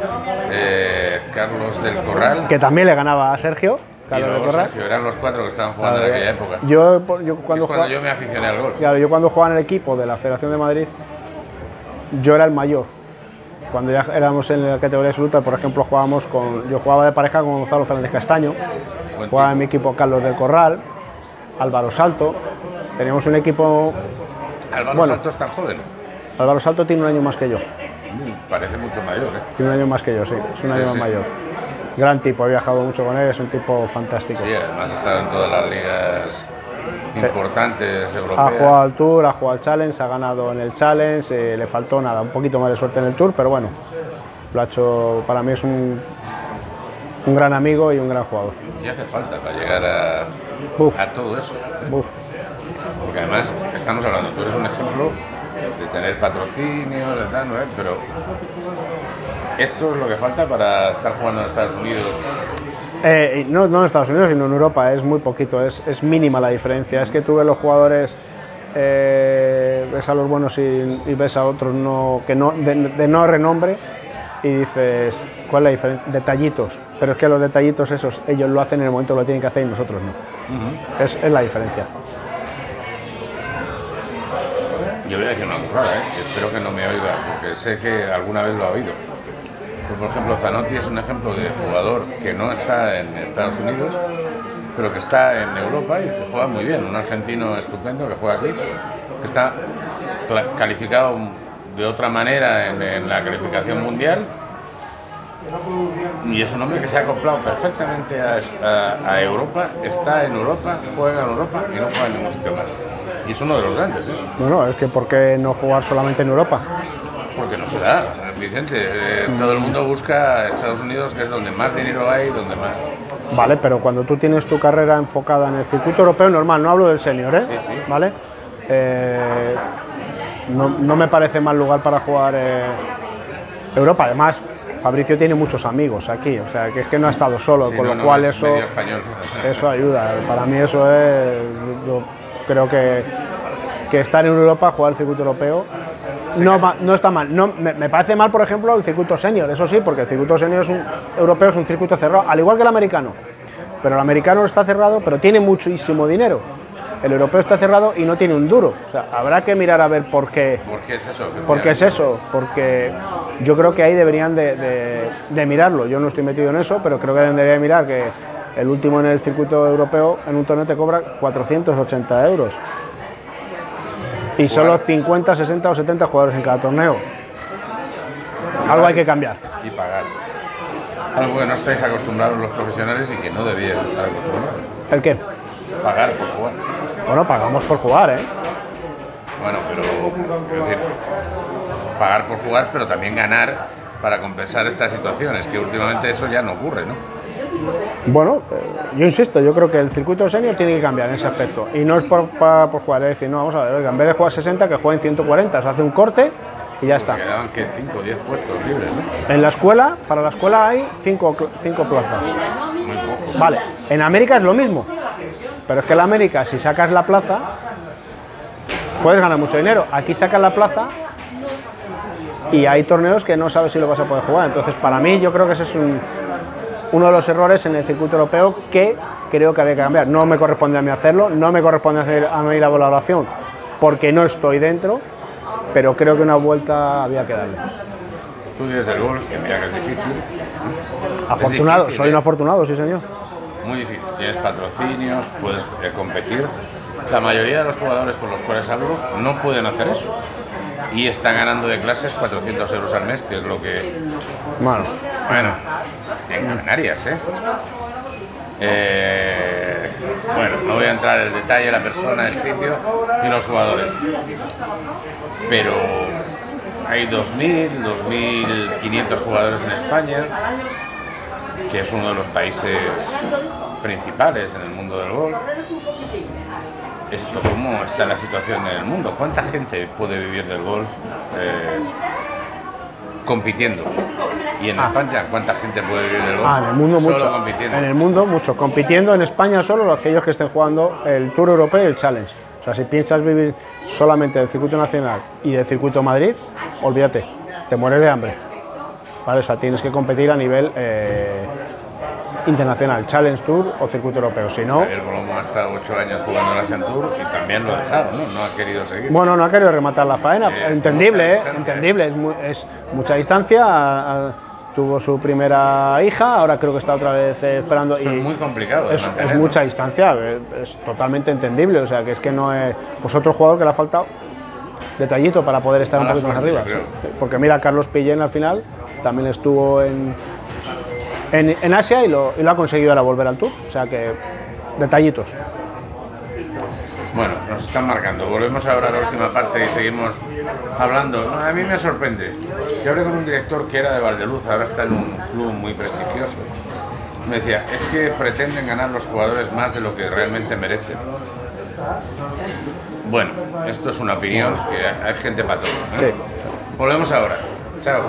Carlos del Corral, que también le ganaba a Sergio. Sergio, eran los 4 que estaban jugando en aquella época. Yo cuando yo me aficioné al golf. Claro, yo cuando jugaba en el equipo de la Federación de Madrid, yo era el mayor. Cuando ya éramos en la categoría absoluta, por ejemplo, yo jugaba de pareja con Gonzalo Fernández Castaño, jugaba en mi equipo Carlos del Corral, Álvaro Salto. Teníamos un equipo. Álvaro Salto es tan joven. Álvaro Salto tiene un año más que yo. Parece mucho mayor, ¿eh? Tiene un año más que yo, sí. Es un año más mayor. Gran tipo, he viajado mucho con él, es un tipo fantástico. Sí, además ha estado en todas las ligas importantes europeas. Ha jugado al Tour, ha jugado al Challenge, ha ganado en el Challenge, le faltó nada, un poquito más de suerte en el Tour, pero bueno, lo ha hecho, para mí es un gran amigo y un gran jugador. Y hace falta para llegar a todo eso. Porque además, estamos hablando, tú eres un ejemplo de tener patrocinio, de tal, ¿no? Pero esto es lo que falta para estar jugando en Estados Unidos. No en Estados Unidos, sino en Europa, es muy poquito, es mínima la diferencia. Es que tú ves los jugadores, ves a los buenos y ves a otros de no renombre y dices, ¿cuál es la diferencia? Detallitos, pero es que los detallitos esos, ellos lo hacen en el momento que lo tienen que hacer y nosotros no. Es la diferencia. Yo voy a decir una burrada, espero que no me oiga, porque sé que alguna vez lo ha oído. Por ejemplo, Zanotti es un ejemplo de jugador que no está en Estados Unidos, pero que está en Europa y que juega muy bien. Un argentino estupendo que juega aquí, que está calificado de otra manera en la calificación mundial. Y es un hombre que se ha acoplado perfectamente a Europa, está en Europa, juega en Europa y no juega en ningún sitio más. Y es uno de los grandes. Bueno, es que ¿por qué no jugar solamente en Europa? Porque no se da, Vicente. Todo el mundo busca Estados Unidos, que es donde más dinero hay, donde más. Vale, pero cuando tú tienes tu carrera enfocada en el circuito europeo normal, no hablo del senior, ¿eh? Sí. ¿Vale? No me parece mal lugar para jugar Europa. Además, Fabricio tiene muchos amigos aquí, o sea, que es que no ha estado solo, sí, con lo cual eso ayuda. Para mí eso es, yo creo que estar en Europa, jugar el circuito europeo, no está mal. No, me parece mal, por ejemplo, el circuito senior, eso sí, porque el circuito senior europeo es un circuito cerrado, al igual que el americano. Pero el americano está cerrado, pero tiene muchísimo dinero. El europeo está cerrado y no tiene un duro. O sea, habrá que mirar a ver por qué. ¿Por qué es eso? ¿Por qué es eso? Porque yo creo que ahí deberían de mirarlo. Yo no estoy metido en eso, pero creo que deberían de mirar que el último en el circuito europeo en un torneo te cobra 480 euros. Y solo 50, 60 o 70 jugadores en cada torneo. Algo hay que cambiar. Y pagar. Algo que no estáis acostumbrados los profesionales y que no debíais estar acostumbrados. ¿El qué? Pagar por jugar. Bueno, pagamos por jugar, ¿eh? Bueno, pero quiero decir, pagar por jugar, pero también ganar para compensar estas situaciones, que últimamente eso ya no ocurre, ¿no? Bueno, yo insisto, yo creo que el circuito senior tiene que cambiar en ese aspecto. Y no es por jugar, es decir, no, vamos a ver, en vez de jugar 60, que jueguen 140, se hace un corte y ya está. Quedaban que 5 o 10 puestos libres, ¿no? En la escuela, para la escuela hay 5 plazas. Muy poco. Vale, en América es lo mismo. Pero es que en la América, si sacas la plaza, puedes ganar mucho dinero. Aquí sacas la plaza y hay torneos que no sabes si lo vas a poder jugar. Entonces, para mí, yo creo que ese es uno de los errores en el circuito europeo que creo que había que cambiar. No me corresponde a mí hacerlo, no me corresponde hacer a mí la valoración porque no estoy dentro, pero creo que una vuelta había que darle. Tú vives el golf, que mira que es difícil. Afortunado, soy un afortunado, sí señor. Muy difícil. tienes patrocinios, puedes competir. La mayoría de los jugadores con los cuales hablo no pueden hacer eso y están ganando de clases 400 euros al mes, que es lo que... Bueno, en Canarias, bueno, no voy a entrar en el detalle, la persona, el sitio y los jugadores, pero hay 2.000, 2.500 jugadores en España, que es uno de los países principales en el mundo del golf. ¿Cómo está la situación en el mundo? ¿Cuánta gente puede vivir del golf compitiendo? ¿Y en España cuánta gente puede vivir del golf? En el mundo solo mucho. Compitiendo. En el mundo mucho. Compitiendo en España solo aquellos que estén jugando el Tour Europeo y el Challenge. O sea, si piensas vivir solamente del circuito nacional y del circuito Madrid, olvídate, te mueres de hambre. ¿Vale? O sea, tienes que competir a nivel internacional, Challenge Tour o circuito europeo. Si no... Javier Colomo ha estado 8 años jugando en la Asian Tour y también lo ha dejado, ¿no? No ha querido seguir. Bueno, no ha querido rematar la faena. Sí, entendible, entendible. Es mucha distancia. Tuvo su primera hija, ahora creo que está otra vez esperando. Eso es muy complicado. Es mucha distancia, es totalmente entendible. O sea, que es que no es. Pues otro jugador que le ha faltado detallito para poder estar un poquito más arriba. Sí. Porque mira, Carlos Pillén al final también estuvo en Asia y lo ha conseguido ahora volver al Tour. O sea que detallitos. Bueno, nos están marcando. Volvemos ahora a la última parte y seguimos hablando. A mí me sorprende. Yo hablé con un director que era de Valdeluz, ahora está en un club muy prestigioso. Me decía, es que pretenden ganar los jugadores más de lo que realmente merecen. Bueno, esto es una opinión, que hay gente para todo, ¿eh? Sí. Volvemos ahora. Chao.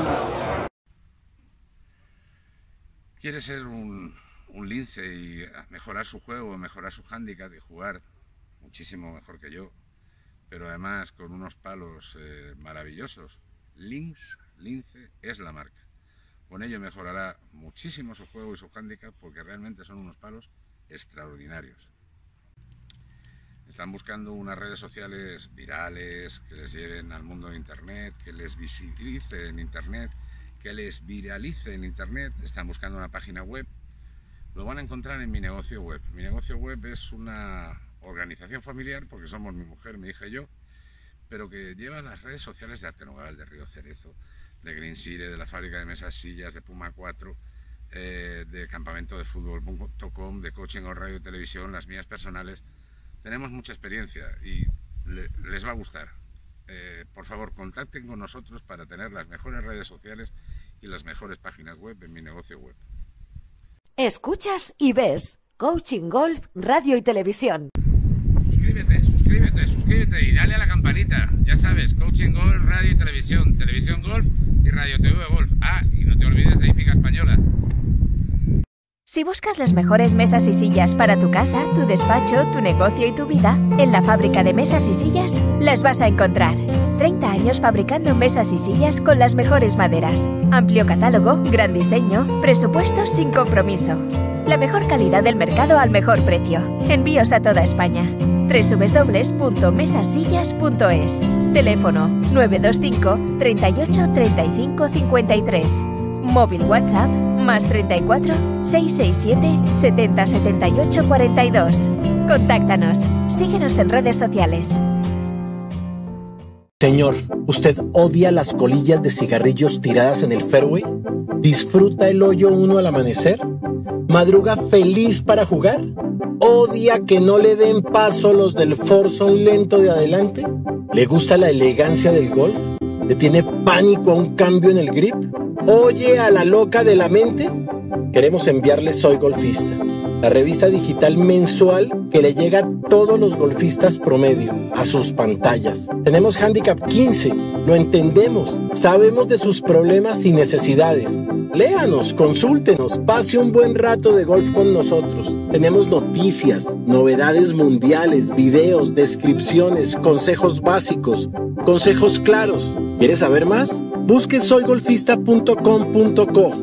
¿Quiere ser un lince y mejorar su juego, mejorar su hándicap y jugar muchísimo mejor que yo, pero además con unos palos maravillosos? Lince es la marca. Con ello mejorará muchísimo su juego y su hándicap, porque realmente son unos palos extraordinarios. Están buscando unas redes sociales virales que les lleven al mundo de Internet, que les visibilice en Internet, que les viralice en Internet. Están buscando una página web. Lo van a encontrar en Mi Negocio Web. Mi Negocio Web es una organización familiar, porque somos mi mujer, mi hija y yo, pero que lleva las redes sociales de Artenogal, de Río Cerezo, de Greensire, de la fábrica de mesas sillas, de Puma 4, de campamento de fútbol.com, de Coaching Golf Radio y Televisión, las mías personales. Tenemos mucha experiencia y les va a gustar. Por favor, contacten con nosotros para tener las mejores redes sociales y las mejores páginas web en Mi Negocio Web. Escuchas y ves Coaching Golf Radio y Televisión. Suscríbete y dale a la campanita. Ya sabes, Coaching Golf Radio y Televisión, Televisión Golf y Radio TV Golf. Y no te olvides de Hípica Española. Si buscas las mejores mesas y sillas para tu casa, tu despacho, tu negocio y tu vida, en la fábrica de mesas y sillas las vas a encontrar. 30 años fabricando mesas y sillas con las mejores maderas. Amplio catálogo, gran diseño, presupuestos sin compromiso. La mejor calidad del mercado al mejor precio. Envíos a toda España. www.mesasillas.es. Teléfono 925 38 35 53. Móvil WhatsApp más 34 667 70 78 42. Contáctanos. Síguenos en redes sociales. Señor, ¿usted odia las colillas de cigarrillos tiradas en el fairway? ¿Disfruta el hoyo 1 al amanecer? ¿Madruga feliz para jugar? ¿Odia que no le den paso los del foursome lento de adelante? ¿Le gusta la elegancia del golf? ¿Le tiene pánico a un cambio en el grip? ¿Oye a la loca de la mente? Queremos enviarle Soy Golfista, la revista digital mensual que le llega a todos los golfistas promedio, a sus pantallas. Tenemos Handicap 15, lo entendemos, sabemos de sus problemas y necesidades. Léanos, consúltenos, pase un buen rato de golf con nosotros. Tenemos noticias, novedades mundiales, videos, descripciones, consejos básicos, consejos claros. ¿Quieres saber más? Busque soygolfista.com.co,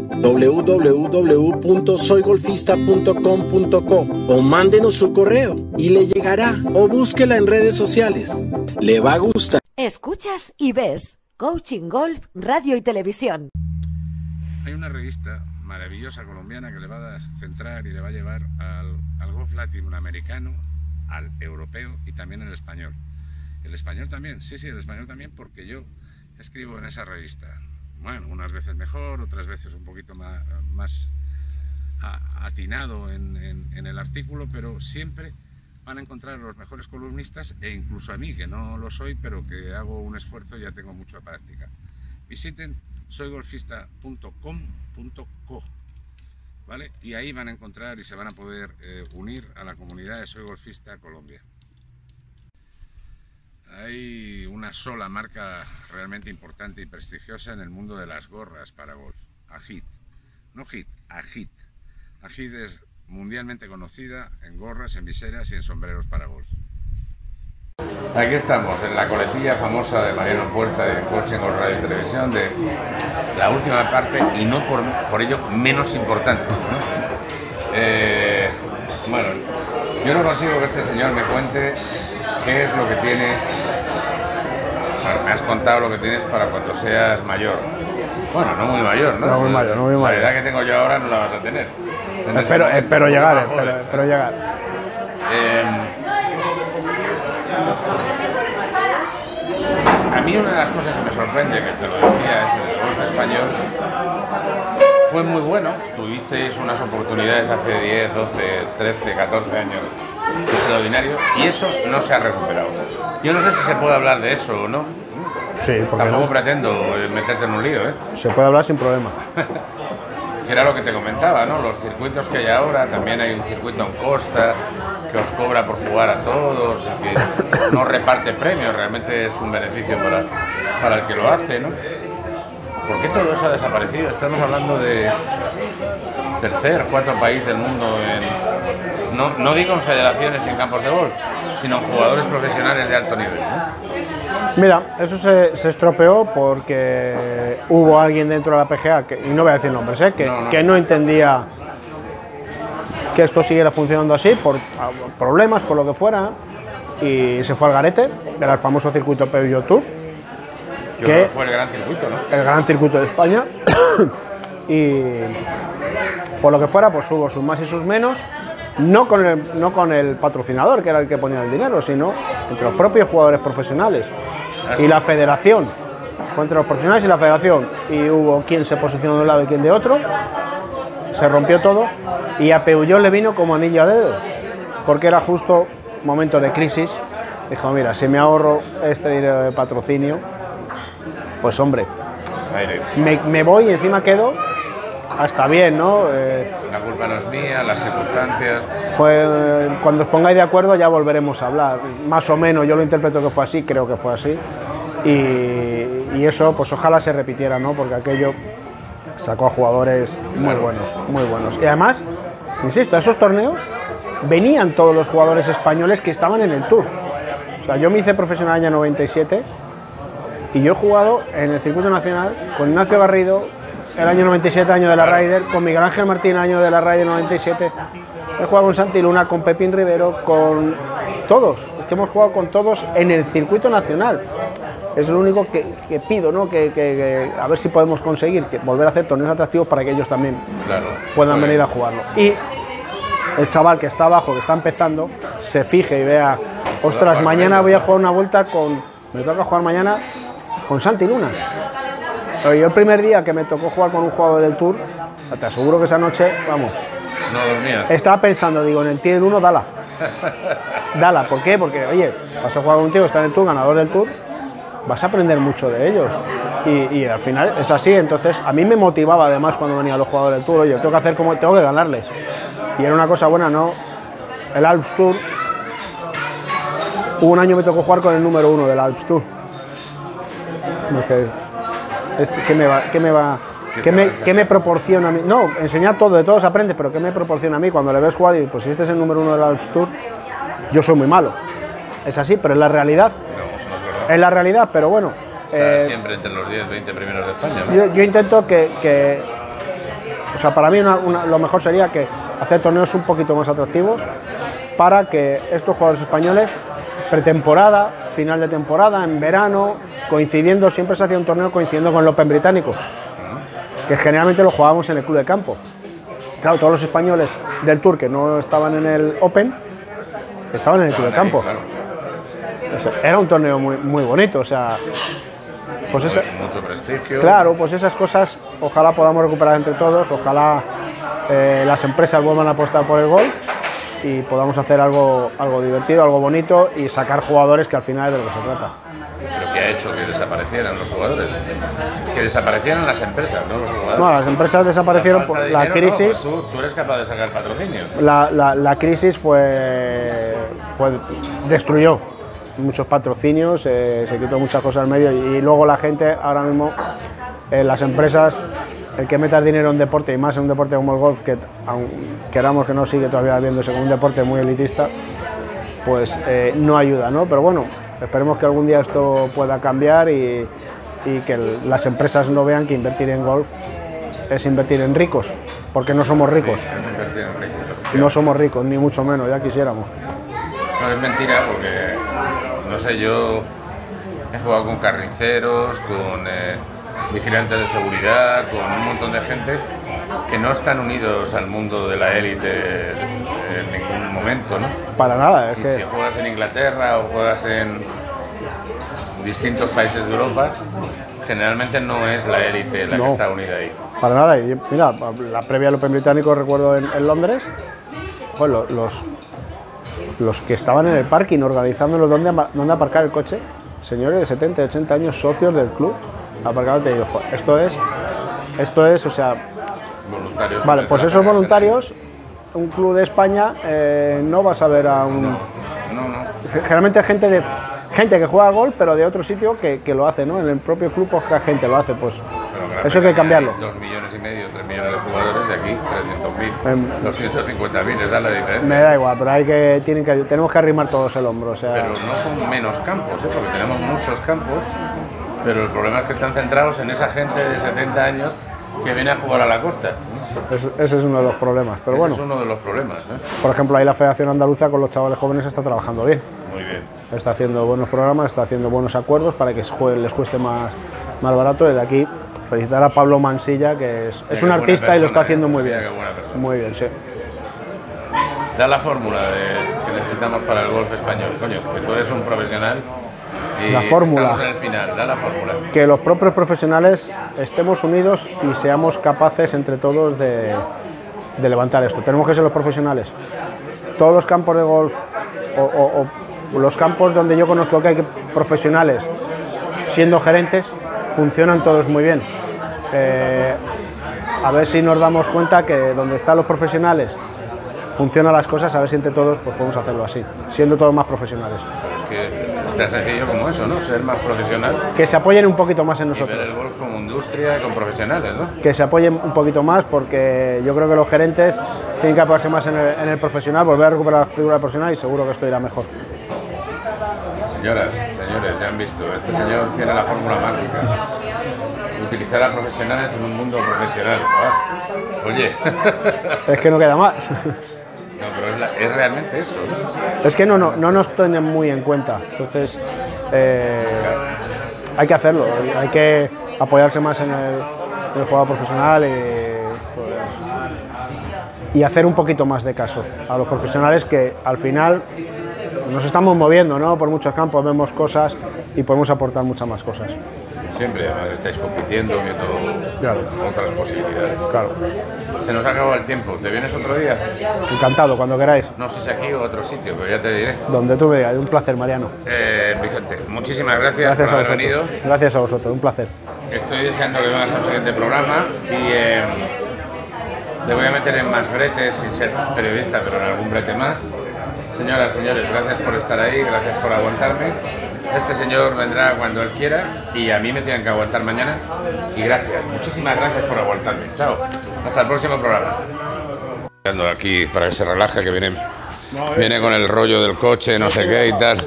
www.soygolfista.com.co o mándenos su correo y le llegará, o búsquela en redes sociales. Le va a gustar. Escuchas y ves Coaching Golf Radio y Televisión. Hay una revista maravillosa colombiana que le va a centrar y le va a llevar al latinoamericano al europeo y también el español. El español también, sí, el español también, porque yo escribo en esa revista. Bueno, unas veces mejor, otras veces un poquito más atinado en el artículo, pero siempre van a encontrar a los mejores columnistas e incluso a mí, que no lo soy, pero que hago un esfuerzo y ya tengo mucha práctica. Visiten soygolfista.com.co, ¿vale? Y ahí van a encontrar y se van a poder unir a la comunidad de Soy Golfista Colombia. Hay una sola marca realmente importante y prestigiosa en el mundo de las gorras para golf, Agit. No Hit, Agit. Agit es mundialmente conocida en gorras, en viseras y en sombreros para golf. Aquí estamos, en la coletilla famosa de Mariano Puerta de Coaching Golf Radio y Televisión, de la última parte y no por ello menos importante, ¿no? Bueno, yo no consigo que este señor me cuente qué es lo que tiene. Bueno, me has contado lo que tienes para cuando seas mayor. Bueno, no muy mayor, ¿no? No muy mayor, no muy mayor. La edad que tengo yo ahora no la vas a tener. Espero llegar. A mí una de las cosas que me sorprende, que te lo decía, es el golf español. Fue muy bueno, tuvisteis unas oportunidades hace 10, 12, 13, 14 años extraordinarios y eso no se ha recuperado. Yo no sé si se puede hablar de eso o no. Sí, porque tampoco pretendo meterte en un lío, ¿eh? Se puede hablar sin problema. Que era lo que te comentaba, ¿no? Los circuitos que hay ahora, también hay un circuito en Costa que os cobra por jugar a todos, y que no reparte premios, realmente es un beneficio para el que lo hace, ¿no? ¿Por qué todo eso ha desaparecido? Estamos hablando de tercer, cuarto país del mundo, no digo en federaciones y en campos de golf, sino en jugadores profesionales de alto nivel, ¿no? Mira, eso se estropeó porque hubo alguien dentro de la PGA, y no voy a decir nombres, que no entendía que esto siguiera funcionando así, por problemas, por lo que fuera, y se fue al garete, era el famoso circuito Peugeot Tour. Que fue el gran circuito, ¿no? El gran circuito de España. Y por lo que fuera, pues hubo sus más y sus menos, no con el patrocinador, que era el que ponía el dinero, sino entre los propios jugadores profesionales y la federación. Fue entre los profesionales y la federación, y hubo quien se posicionó de un lado y quien de otro, se rompió todo, y a Peugeot le vino como anillo a dedo, porque era justo momento de crisis. Dijo, mira, si me ahorro este dinero de patrocinio, pues hombre, me voy y encima quedo hasta bien, ¿no? La culpa no es mía, las circunstancias. Cuando os pongáis de acuerdo ya volveremos a hablar. Más o menos, yo lo interpreto que fue así, creo que fue así. Y eso, pues ojalá se repitiera, ¿no? Porque aquello sacó a jugadores muy buenos. Y además, insisto, a esos torneos venían todos los jugadores españoles que estaban en el Tour. O sea, yo me hice profesional en el año 97 y yo he jugado en el circuito nacional con Ignacio Garrido, el año 97, año de la Ryder, con Miguel Ángel Martín, año de la Ryder 97. He jugado con Santi Luna, con Pepín Rivero, con todos. Es que hemos jugado con todos en el circuito nacional. Es lo único que pido, ¿no? Que a ver si podemos conseguir volver a hacer torneos atractivos para que ellos también puedan venir a jugarlo. Y el chaval que está abajo, que está empezando, se fije y vea, ostras, mañana voy a jugar una vuelta me toca jugar mañana con Santi Luna. Pero yo el primer día que me tocó jugar con un jugador del Tour, te aseguro que esa noche, vamos, no dormía. Estaba pensando, digo, en el Tier 1, dala. Dala, ¿por qué? Porque, oye, vas a jugar con un tío que está en el Tour, ganador del Tour, vas a aprender mucho de ellos. Y al final es así, entonces a mí me motivaba además cuando venían los jugadores del Tour, oye, tengo que ganarles. Y era una cosa buena, ¿no? El Alps Tour, hubo un año me tocó jugar con el número 1 del Alps Tour. Me dije, ¿qué me proporciona a mí? No, enseñar todo, de todos aprendes, pero ¿qué me proporciona a mí? Cuando le ves jugar y pues si este es el número 1 del Alps Tour, yo soy muy malo. Es así, pero es la realidad. No es la realidad, pero bueno. Siempre entre los 10, 20 primeros de España, ¿no? Yo intento o sea, para mí lo mejor sería que hacer torneos un poquito más atractivos para que estos jugadores españoles, pretemporada, final de temporada, en verano, coincidiendo, siempre se hacía un torneo coincidiendo con el Open británico, que generalmente lo jugábamos en el club de campo. claro, todos los españoles del Tour que no estaban en el Open, estaban en el Club de Campo. Claro. O sea, era un torneo muy bonito, o sea, pues mucho prestigio. Claro, pues esas cosas ojalá podamos recuperar entre todos, ojalá las empresas vuelvan a apostar por el golf y podamos hacer algo divertido, algo bonito y sacar jugadores, que al final es de lo que se trata. ¿Pero qué ha hecho que desaparecieran los jugadores? Que desaparecieran las empresas, no los jugadores. No, las empresas desaparecieron por la crisis. No, pues tú eres capaz de sacar patrocinios. La crisis destruyó muchos patrocinios, se quitó muchas cosas al medio y luego la gente, ahora mismo, las empresas, el que metas dinero en deporte y más en un deporte como el golf, que aunque queramos que no, sigue todavía viéndose como un deporte muy elitista, pues no ayuda, ¿no? Pero bueno, esperemos que algún día esto pueda cambiar y que las empresas no vean que invertir en golf es invertir en ricos, porque no somos ricos. Sí, es invertir en ricos. No somos ricos, ni mucho menos, ya quisiéramos. No, es mentira, porque, no sé, yo he jugado con carniceros, con vigilantes de seguridad, con un montón de gente que no están unidos al mundo de la élite en ningún momento, ¿no? Para nada, es y que... si juegas en Inglaterra o juegas en distintos países de Europa, generalmente no es la élite la que está unida ahí. Para nada, y mira, la previa al Open británico recuerdo en Londres, pues los que estaban en el parking organizándolo dónde aparcar el coche, señores de 70 y 80 años, socios del club, aparcados, te digo, esto es, o sea... Voluntarios. Vale, pues esos voluntarios, un club de España, no vas a ver a un... No. Generalmente gente que juega a golf, pero de otro sitio que lo hace, ¿no? En el propio club, pues que gente lo hace, pues eso hay que cambiarlo. 2,5 millones, 3 millones de jugadores y aquí 300.000, 250.000, esa es la diferencia. Me da igual, pero tenemos que arrimar todos el hombro, o sea... Pero no con menos campos, porque tenemos muchos campos, pero el problema es que están centrados en esa gente de 70 años que viene a jugar a la costa. Ese es uno de los problemas, pero bueno. Ese es uno de los problemas, Por ejemplo, ahí la Federación Andaluza con los chavales jóvenes está trabajando bien. Muy bien. Está haciendo buenos programas, está haciendo buenos acuerdos para que les cueste más barato. Desde aquí, felicitar a Pablo Mansilla, que es un artista persona, y lo está haciendo muy bien. Muy bien, sí. Da la fórmula que necesitamos para el golf español, coño, que tú eres un profesional. Y la fórmula. Estamos en el final, da la fórmula. Que los propios profesionales estemos unidos y seamos capaces entre todos de levantar esto. Tenemos que ser los profesionales. Todos los campos de golf o los campos donde yo conozco que hay profesionales siendo gerentes, funcionan todos muy bien. A ver si nos damos cuenta que donde están los profesionales funcionan las cosas, a ver si entre todos pues podemos hacerlo así, siendo todos más profesionales. Es tan sencillo como eso, ¿no? Ser más profesional. Que se apoyen un poquito más en nosotros. Y ver el golf como industria, con profesionales, ¿no? Que se apoyen un poquito más, porque yo creo que los gerentes tienen que apoyarse más en el profesional, volver a recuperar la figura profesional y seguro que esto irá mejor. Señoras, señores, ya han visto, este señor tiene la fórmula mágica. Utilizar a profesionales en un mundo profesional. Oye. Es que no queda más. No, pero es realmente eso, ¿no? Es que no nos tienen muy en cuenta, entonces hay que hacerlo, hay que apoyarse más en el jugador profesional y hacer un poquito más de caso a los profesionales, que al final nos estamos moviendo, ¿no? Por muchos campos vemos cosas y podemos aportar muchas más cosas. Siempre, además, estáis compitiendo, viendo otras posibilidades. Claro. Se nos ha acabado el tiempo. ¿Te vienes otro día? Encantado, cuando queráis. No sé si aquí o otro sitio, pero ya te diré. Donde tú veas. Un placer, Mariano. Vicente, muchísimas gracias por haber venido. Gracias a vosotros, un placer. Estoy deseando que vengas al siguiente programa y le voy a meter en más bretes, sin ser periodista, pero en algún brete más. Señoras, señores, gracias por estar ahí, gracias por aguantarme. Este señor vendrá cuando él quiera y a mí me tienen que aguantar mañana. Y gracias, muchísimas gracias por aguantarme. Chao, hasta el próximo programa. Aquí para que se relaje, que viene con el rollo del coche, no sé qué y tal.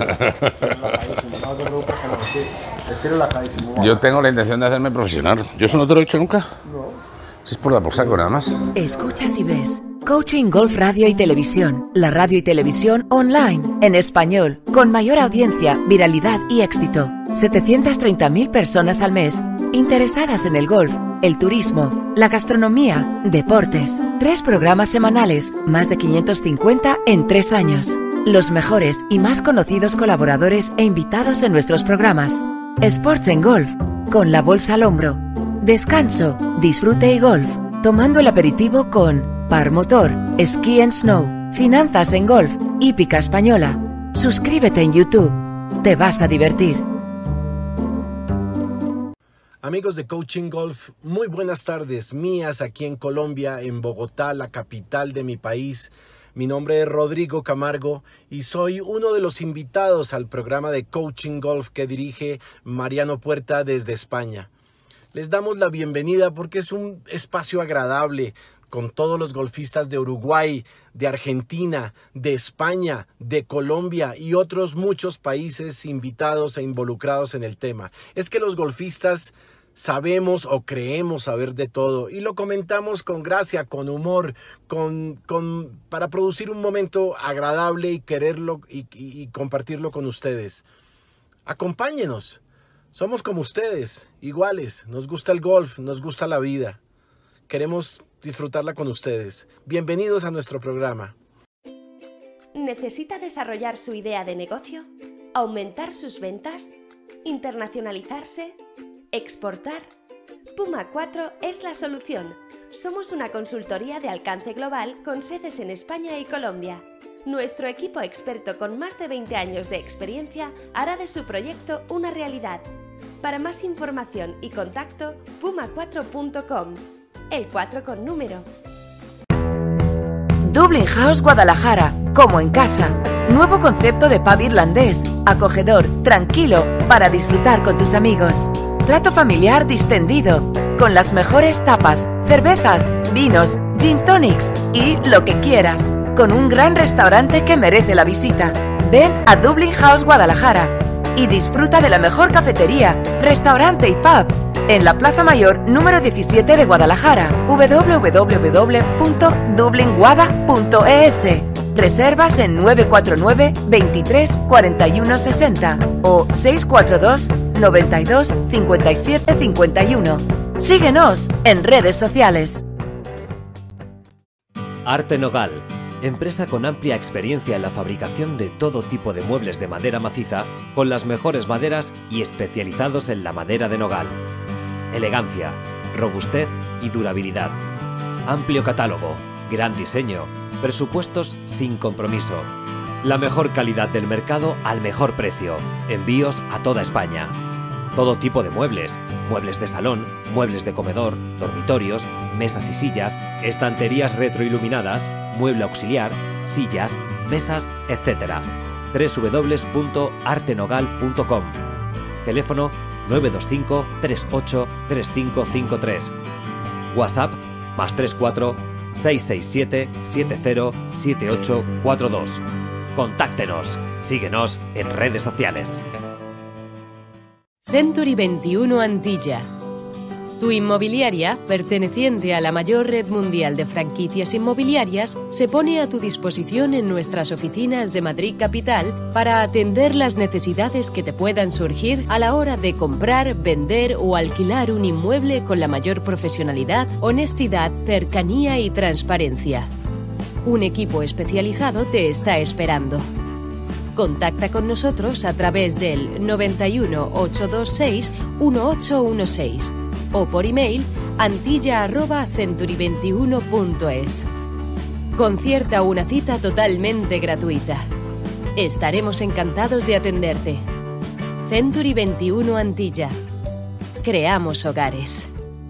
Yo tengo la intención de hacerme profesional. ¿Yo eso no te lo he dicho nunca? No. Si es por dar por saco nada más. Escuchas y ves. Coaching Golf Radio y Televisión. La radio y televisión online, en español, con mayor audiencia, viralidad y éxito. 730.000 personas al mes interesadas en el golf el turismo, la gastronomía, deportes. 3 programas semanales, más de 550 en 3 años. Los mejores y más conocidos colaboradores e invitados en nuestros programas. Sports en Golf, con la bolsa al hombro. Descanso, disfrute y golf, tomando el aperitivo con Par Motor, Ski and Snow, Finanzas en Golf, Hípica Española. Suscríbete en YouTube, te vas a divertir. Amigos de Coaching Golf, muy buenas tardes mías aquí en Colombia, en Bogotá, la capital de mi país. Mi nombre es Rodrigo Camargo y soy uno de los invitados al programa de Coaching Golf que dirige Mariano Puerta desde España. Les damos la bienvenida porque es un espacio agradable con todos los golfistas de Uruguay, de Argentina, de España, de Colombia y otros muchos países invitados e involucrados en el tema. Es que los golfistas sabemos o creemos saber de todo y lo comentamos con gracia, con humor, para producir un momento agradable y quererlo y compartirlo con ustedes. Acompáñenos, somos como ustedes, iguales, nos gusta el golf, nos gusta la vida, queremos disfrutarla con ustedes. Bienvenidos a nuestro programa. ¿Necesita desarrollar su idea de negocio? ¿Aumentar sus ventas? ¿Internacionalizarse? ¿Exportar? Puma 4 es la solución. Somos una consultoría de alcance global con sedes en España y Colombia. Nuestro equipo experto con más de 20 años de experiencia hará de su proyecto una realidad. Para más información y contacto, puma4.com. El 4 con número. Dublin House Guadalajara, como en casa. Nuevo concepto de pub irlandés, acogedor, tranquilo, para disfrutar con tus amigos. Trato familiar distendido, con las mejores tapas, cervezas, vinos, gin tonics y lo que quieras. Con un gran restaurante que merece la visita. Ven a Dublin House Guadalajara y disfruta de la mejor cafetería, restaurante y pub en la Plaza Mayor número 17 de Guadalajara. www.dublinguada.es. Reservas en 949 23 41 60 o 642 92 57 51. Síguenos en redes sociales. Arte Nogal, empresa con amplia experiencia en la fabricación de todo tipo de muebles de madera maciza con las mejores maderas y especializados en la madera de nogal. Elegancia, robustez y durabilidad. Amplio catálogo, gran diseño, presupuestos sin compromiso. La mejor calidad del mercado al mejor precio. Envíos a toda España. Todo tipo de muebles, muebles de salón, muebles de comedor, dormitorios, mesas y sillas, estanterías retroiluminadas, mueble auxiliar, sillas, mesas, etc. www.artenogal.com. Teléfono 925 38 3553. WhatsApp +34 667 70 7842. Contáctenos. Síguenos en redes sociales. Century 21 Antilla. Tu inmobiliaria, perteneciente a la mayor red mundial de franquicias inmobiliarias, se pone a tu disposición en nuestras oficinas de Madrid Capital para atender las necesidades que te puedan surgir a la hora de comprar, vender o alquilar un inmueble con la mayor profesionalidad, honestidad, cercanía y transparencia. Un equipo especializado te está esperando. Contacta con nosotros a través del 91 826 1816 o por email antilla@century21.es. Concierta una cita totalmente gratuita. Estaremos encantados de atenderte. Century 21 Antilla. Creamos hogares.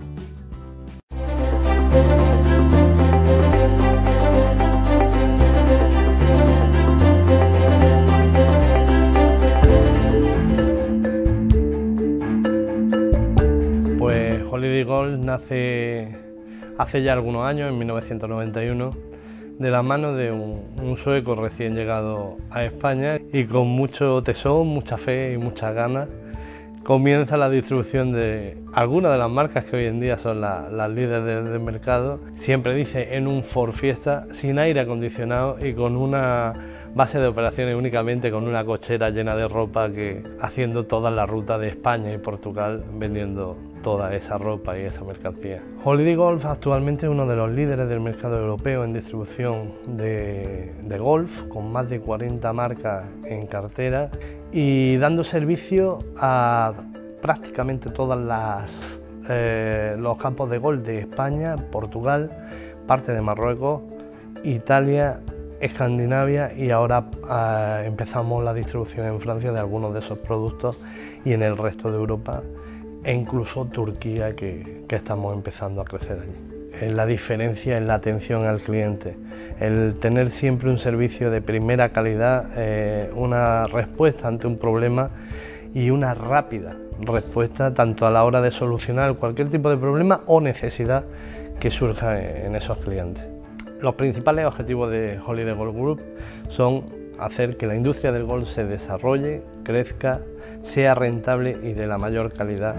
Holiday Golf nace hace ya algunos años, en 1991, de la mano de un sueco recién llegado a España y con mucho tesón, mucha fe y muchas ganas comienza la distribución de algunas de las marcas que hoy en día son las líderes del mercado. Siempre dice en un Ford Fiesta, sin aire acondicionado y con una base de operaciones únicamente con una cochera llena de ropa, que haciendo toda la ruta de España y Portugal vendiendo toda esa ropa y esa mercancía. Holiday Golf actualmente es uno de los líderes del mercado europeo en distribución de golf, con más de 40 marcas en cartera y dando servicio a prácticamente todos los campos de golf de España, Portugal, parte de Marruecos, Italia, Escandinavia, y ahora empezamos la distribución en Francia de algunos de esos productos y en el resto de Europa e incluso Turquía, que estamos empezando a crecer allí. La diferencia es la atención al cliente, el tener siempre un servicio de primera calidad, una respuesta ante un problema y una rápida respuesta tanto a la hora de solucionar cualquier tipo de problema o necesidad que surja en esos clientes. Los principales objetivos de Holiday Golf Group son hacer que la industria del golf se desarrolle, crezca, sea rentable y de la mayor calidad.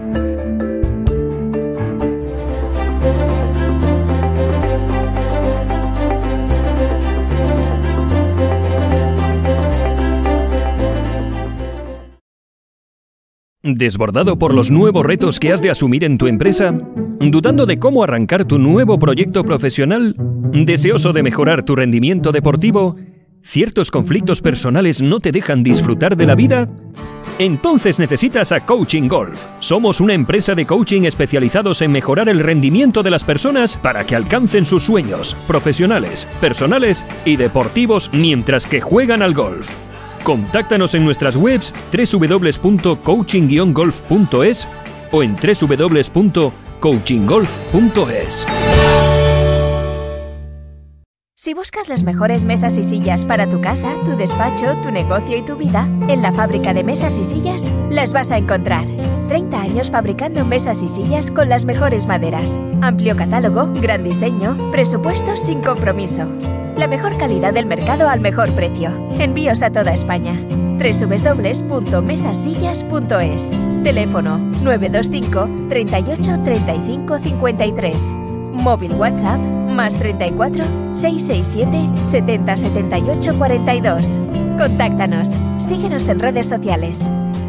¿Desbordado por los nuevos retos que has de asumir en tu empresa? ¿Dudando de cómo arrancar tu nuevo proyecto profesional? ¿Deseoso de mejorar tu rendimiento deportivo? ¿Ciertos conflictos personales no te dejan disfrutar de la vida? Entonces necesitas a Coaching Golf. Somos una empresa de coaching especializados en mejorar el rendimiento de las personas para que alcancen sus sueños profesionales, personales y deportivos mientras que juegan al golf. Contáctanos en nuestras webs www.coaching-golf.es o en www.coachinggolf.es. Si buscas las mejores mesas y sillas para tu casa, tu despacho, tu negocio y tu vida, en la fábrica de mesas y sillas las vas a encontrar. 30 años fabricando mesas y sillas con las mejores maderas. Amplio catálogo, gran diseño, presupuestos sin compromiso. La mejor calidad del mercado al mejor precio. Envíos a toda España. www.mesasillas.es. Teléfono 925 38 35 53. Móvil WhatsApp más 34 667 70 78 42. Contáctanos. Síguenos en redes sociales.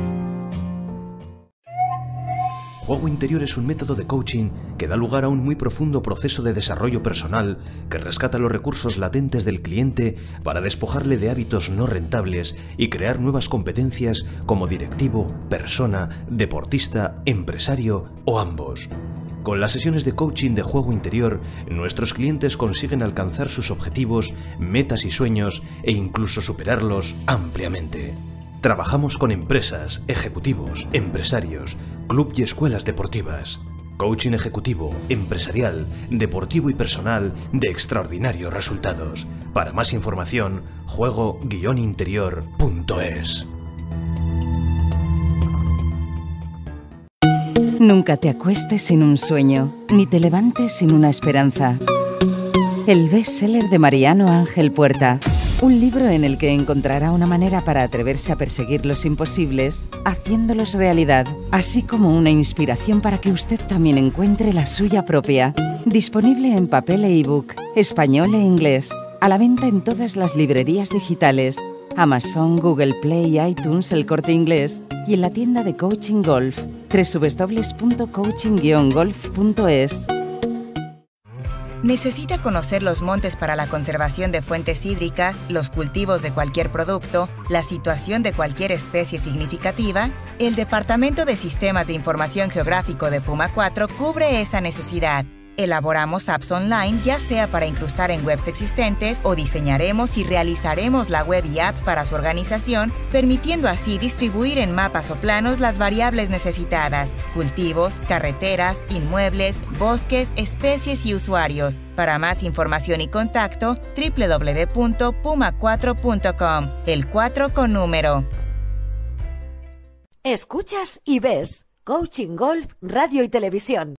Juego Interior es un método de coaching que da lugar a un muy profundo proceso de desarrollo personal que rescata los recursos latentes del cliente para despojarle de hábitos no rentables y crear nuevas competencias como directivo, persona, deportista, empresario o ambos. Con las sesiones de coaching de Juego Interior, nuestros clientes consiguen alcanzar sus objetivos, metas y sueños e incluso superarlos ampliamente. Trabajamos con empresas, ejecutivos, empresarios, club y escuelas deportivas. Coaching ejecutivo, empresarial, deportivo y personal de extraordinarios resultados. Para más información, juego-interior.es. Nunca te acuestes sin un sueño, ni te levantes sin una esperanza. El bestseller de Mariano Ángel Puerta. Un libro en el que encontrará una manera para atreverse a perseguir los imposibles, haciéndolos realidad, así como una inspiración para que usted también encuentre la suya propia. Disponible en papel e ebook, español e inglés. A la venta en todas las librerías digitales, Amazon, Google Play, iTunes, El Corte Inglés y en la tienda de Coaching Golf, www.coaching-golf.es. ¿Necesita conocer los montes para la conservación de fuentes hídricas, los cultivos de cualquier producto, la situación de cualquier especie significativa? El Departamento de Sistemas de Información Geográfico de Puma 4 cubre esa necesidad. Elaboramos apps online, ya sea para incrustar en webs existentes o diseñaremos y realizaremos la web y app para su organización, permitiendo así distribuir en mapas o planos las variables necesitadas: cultivos, carreteras, inmuebles, bosques, especies y usuarios. Para más información y contacto, www.puma4.com, el 4 con número. Escuchas y ves Coaching Golf Radio y Televisión.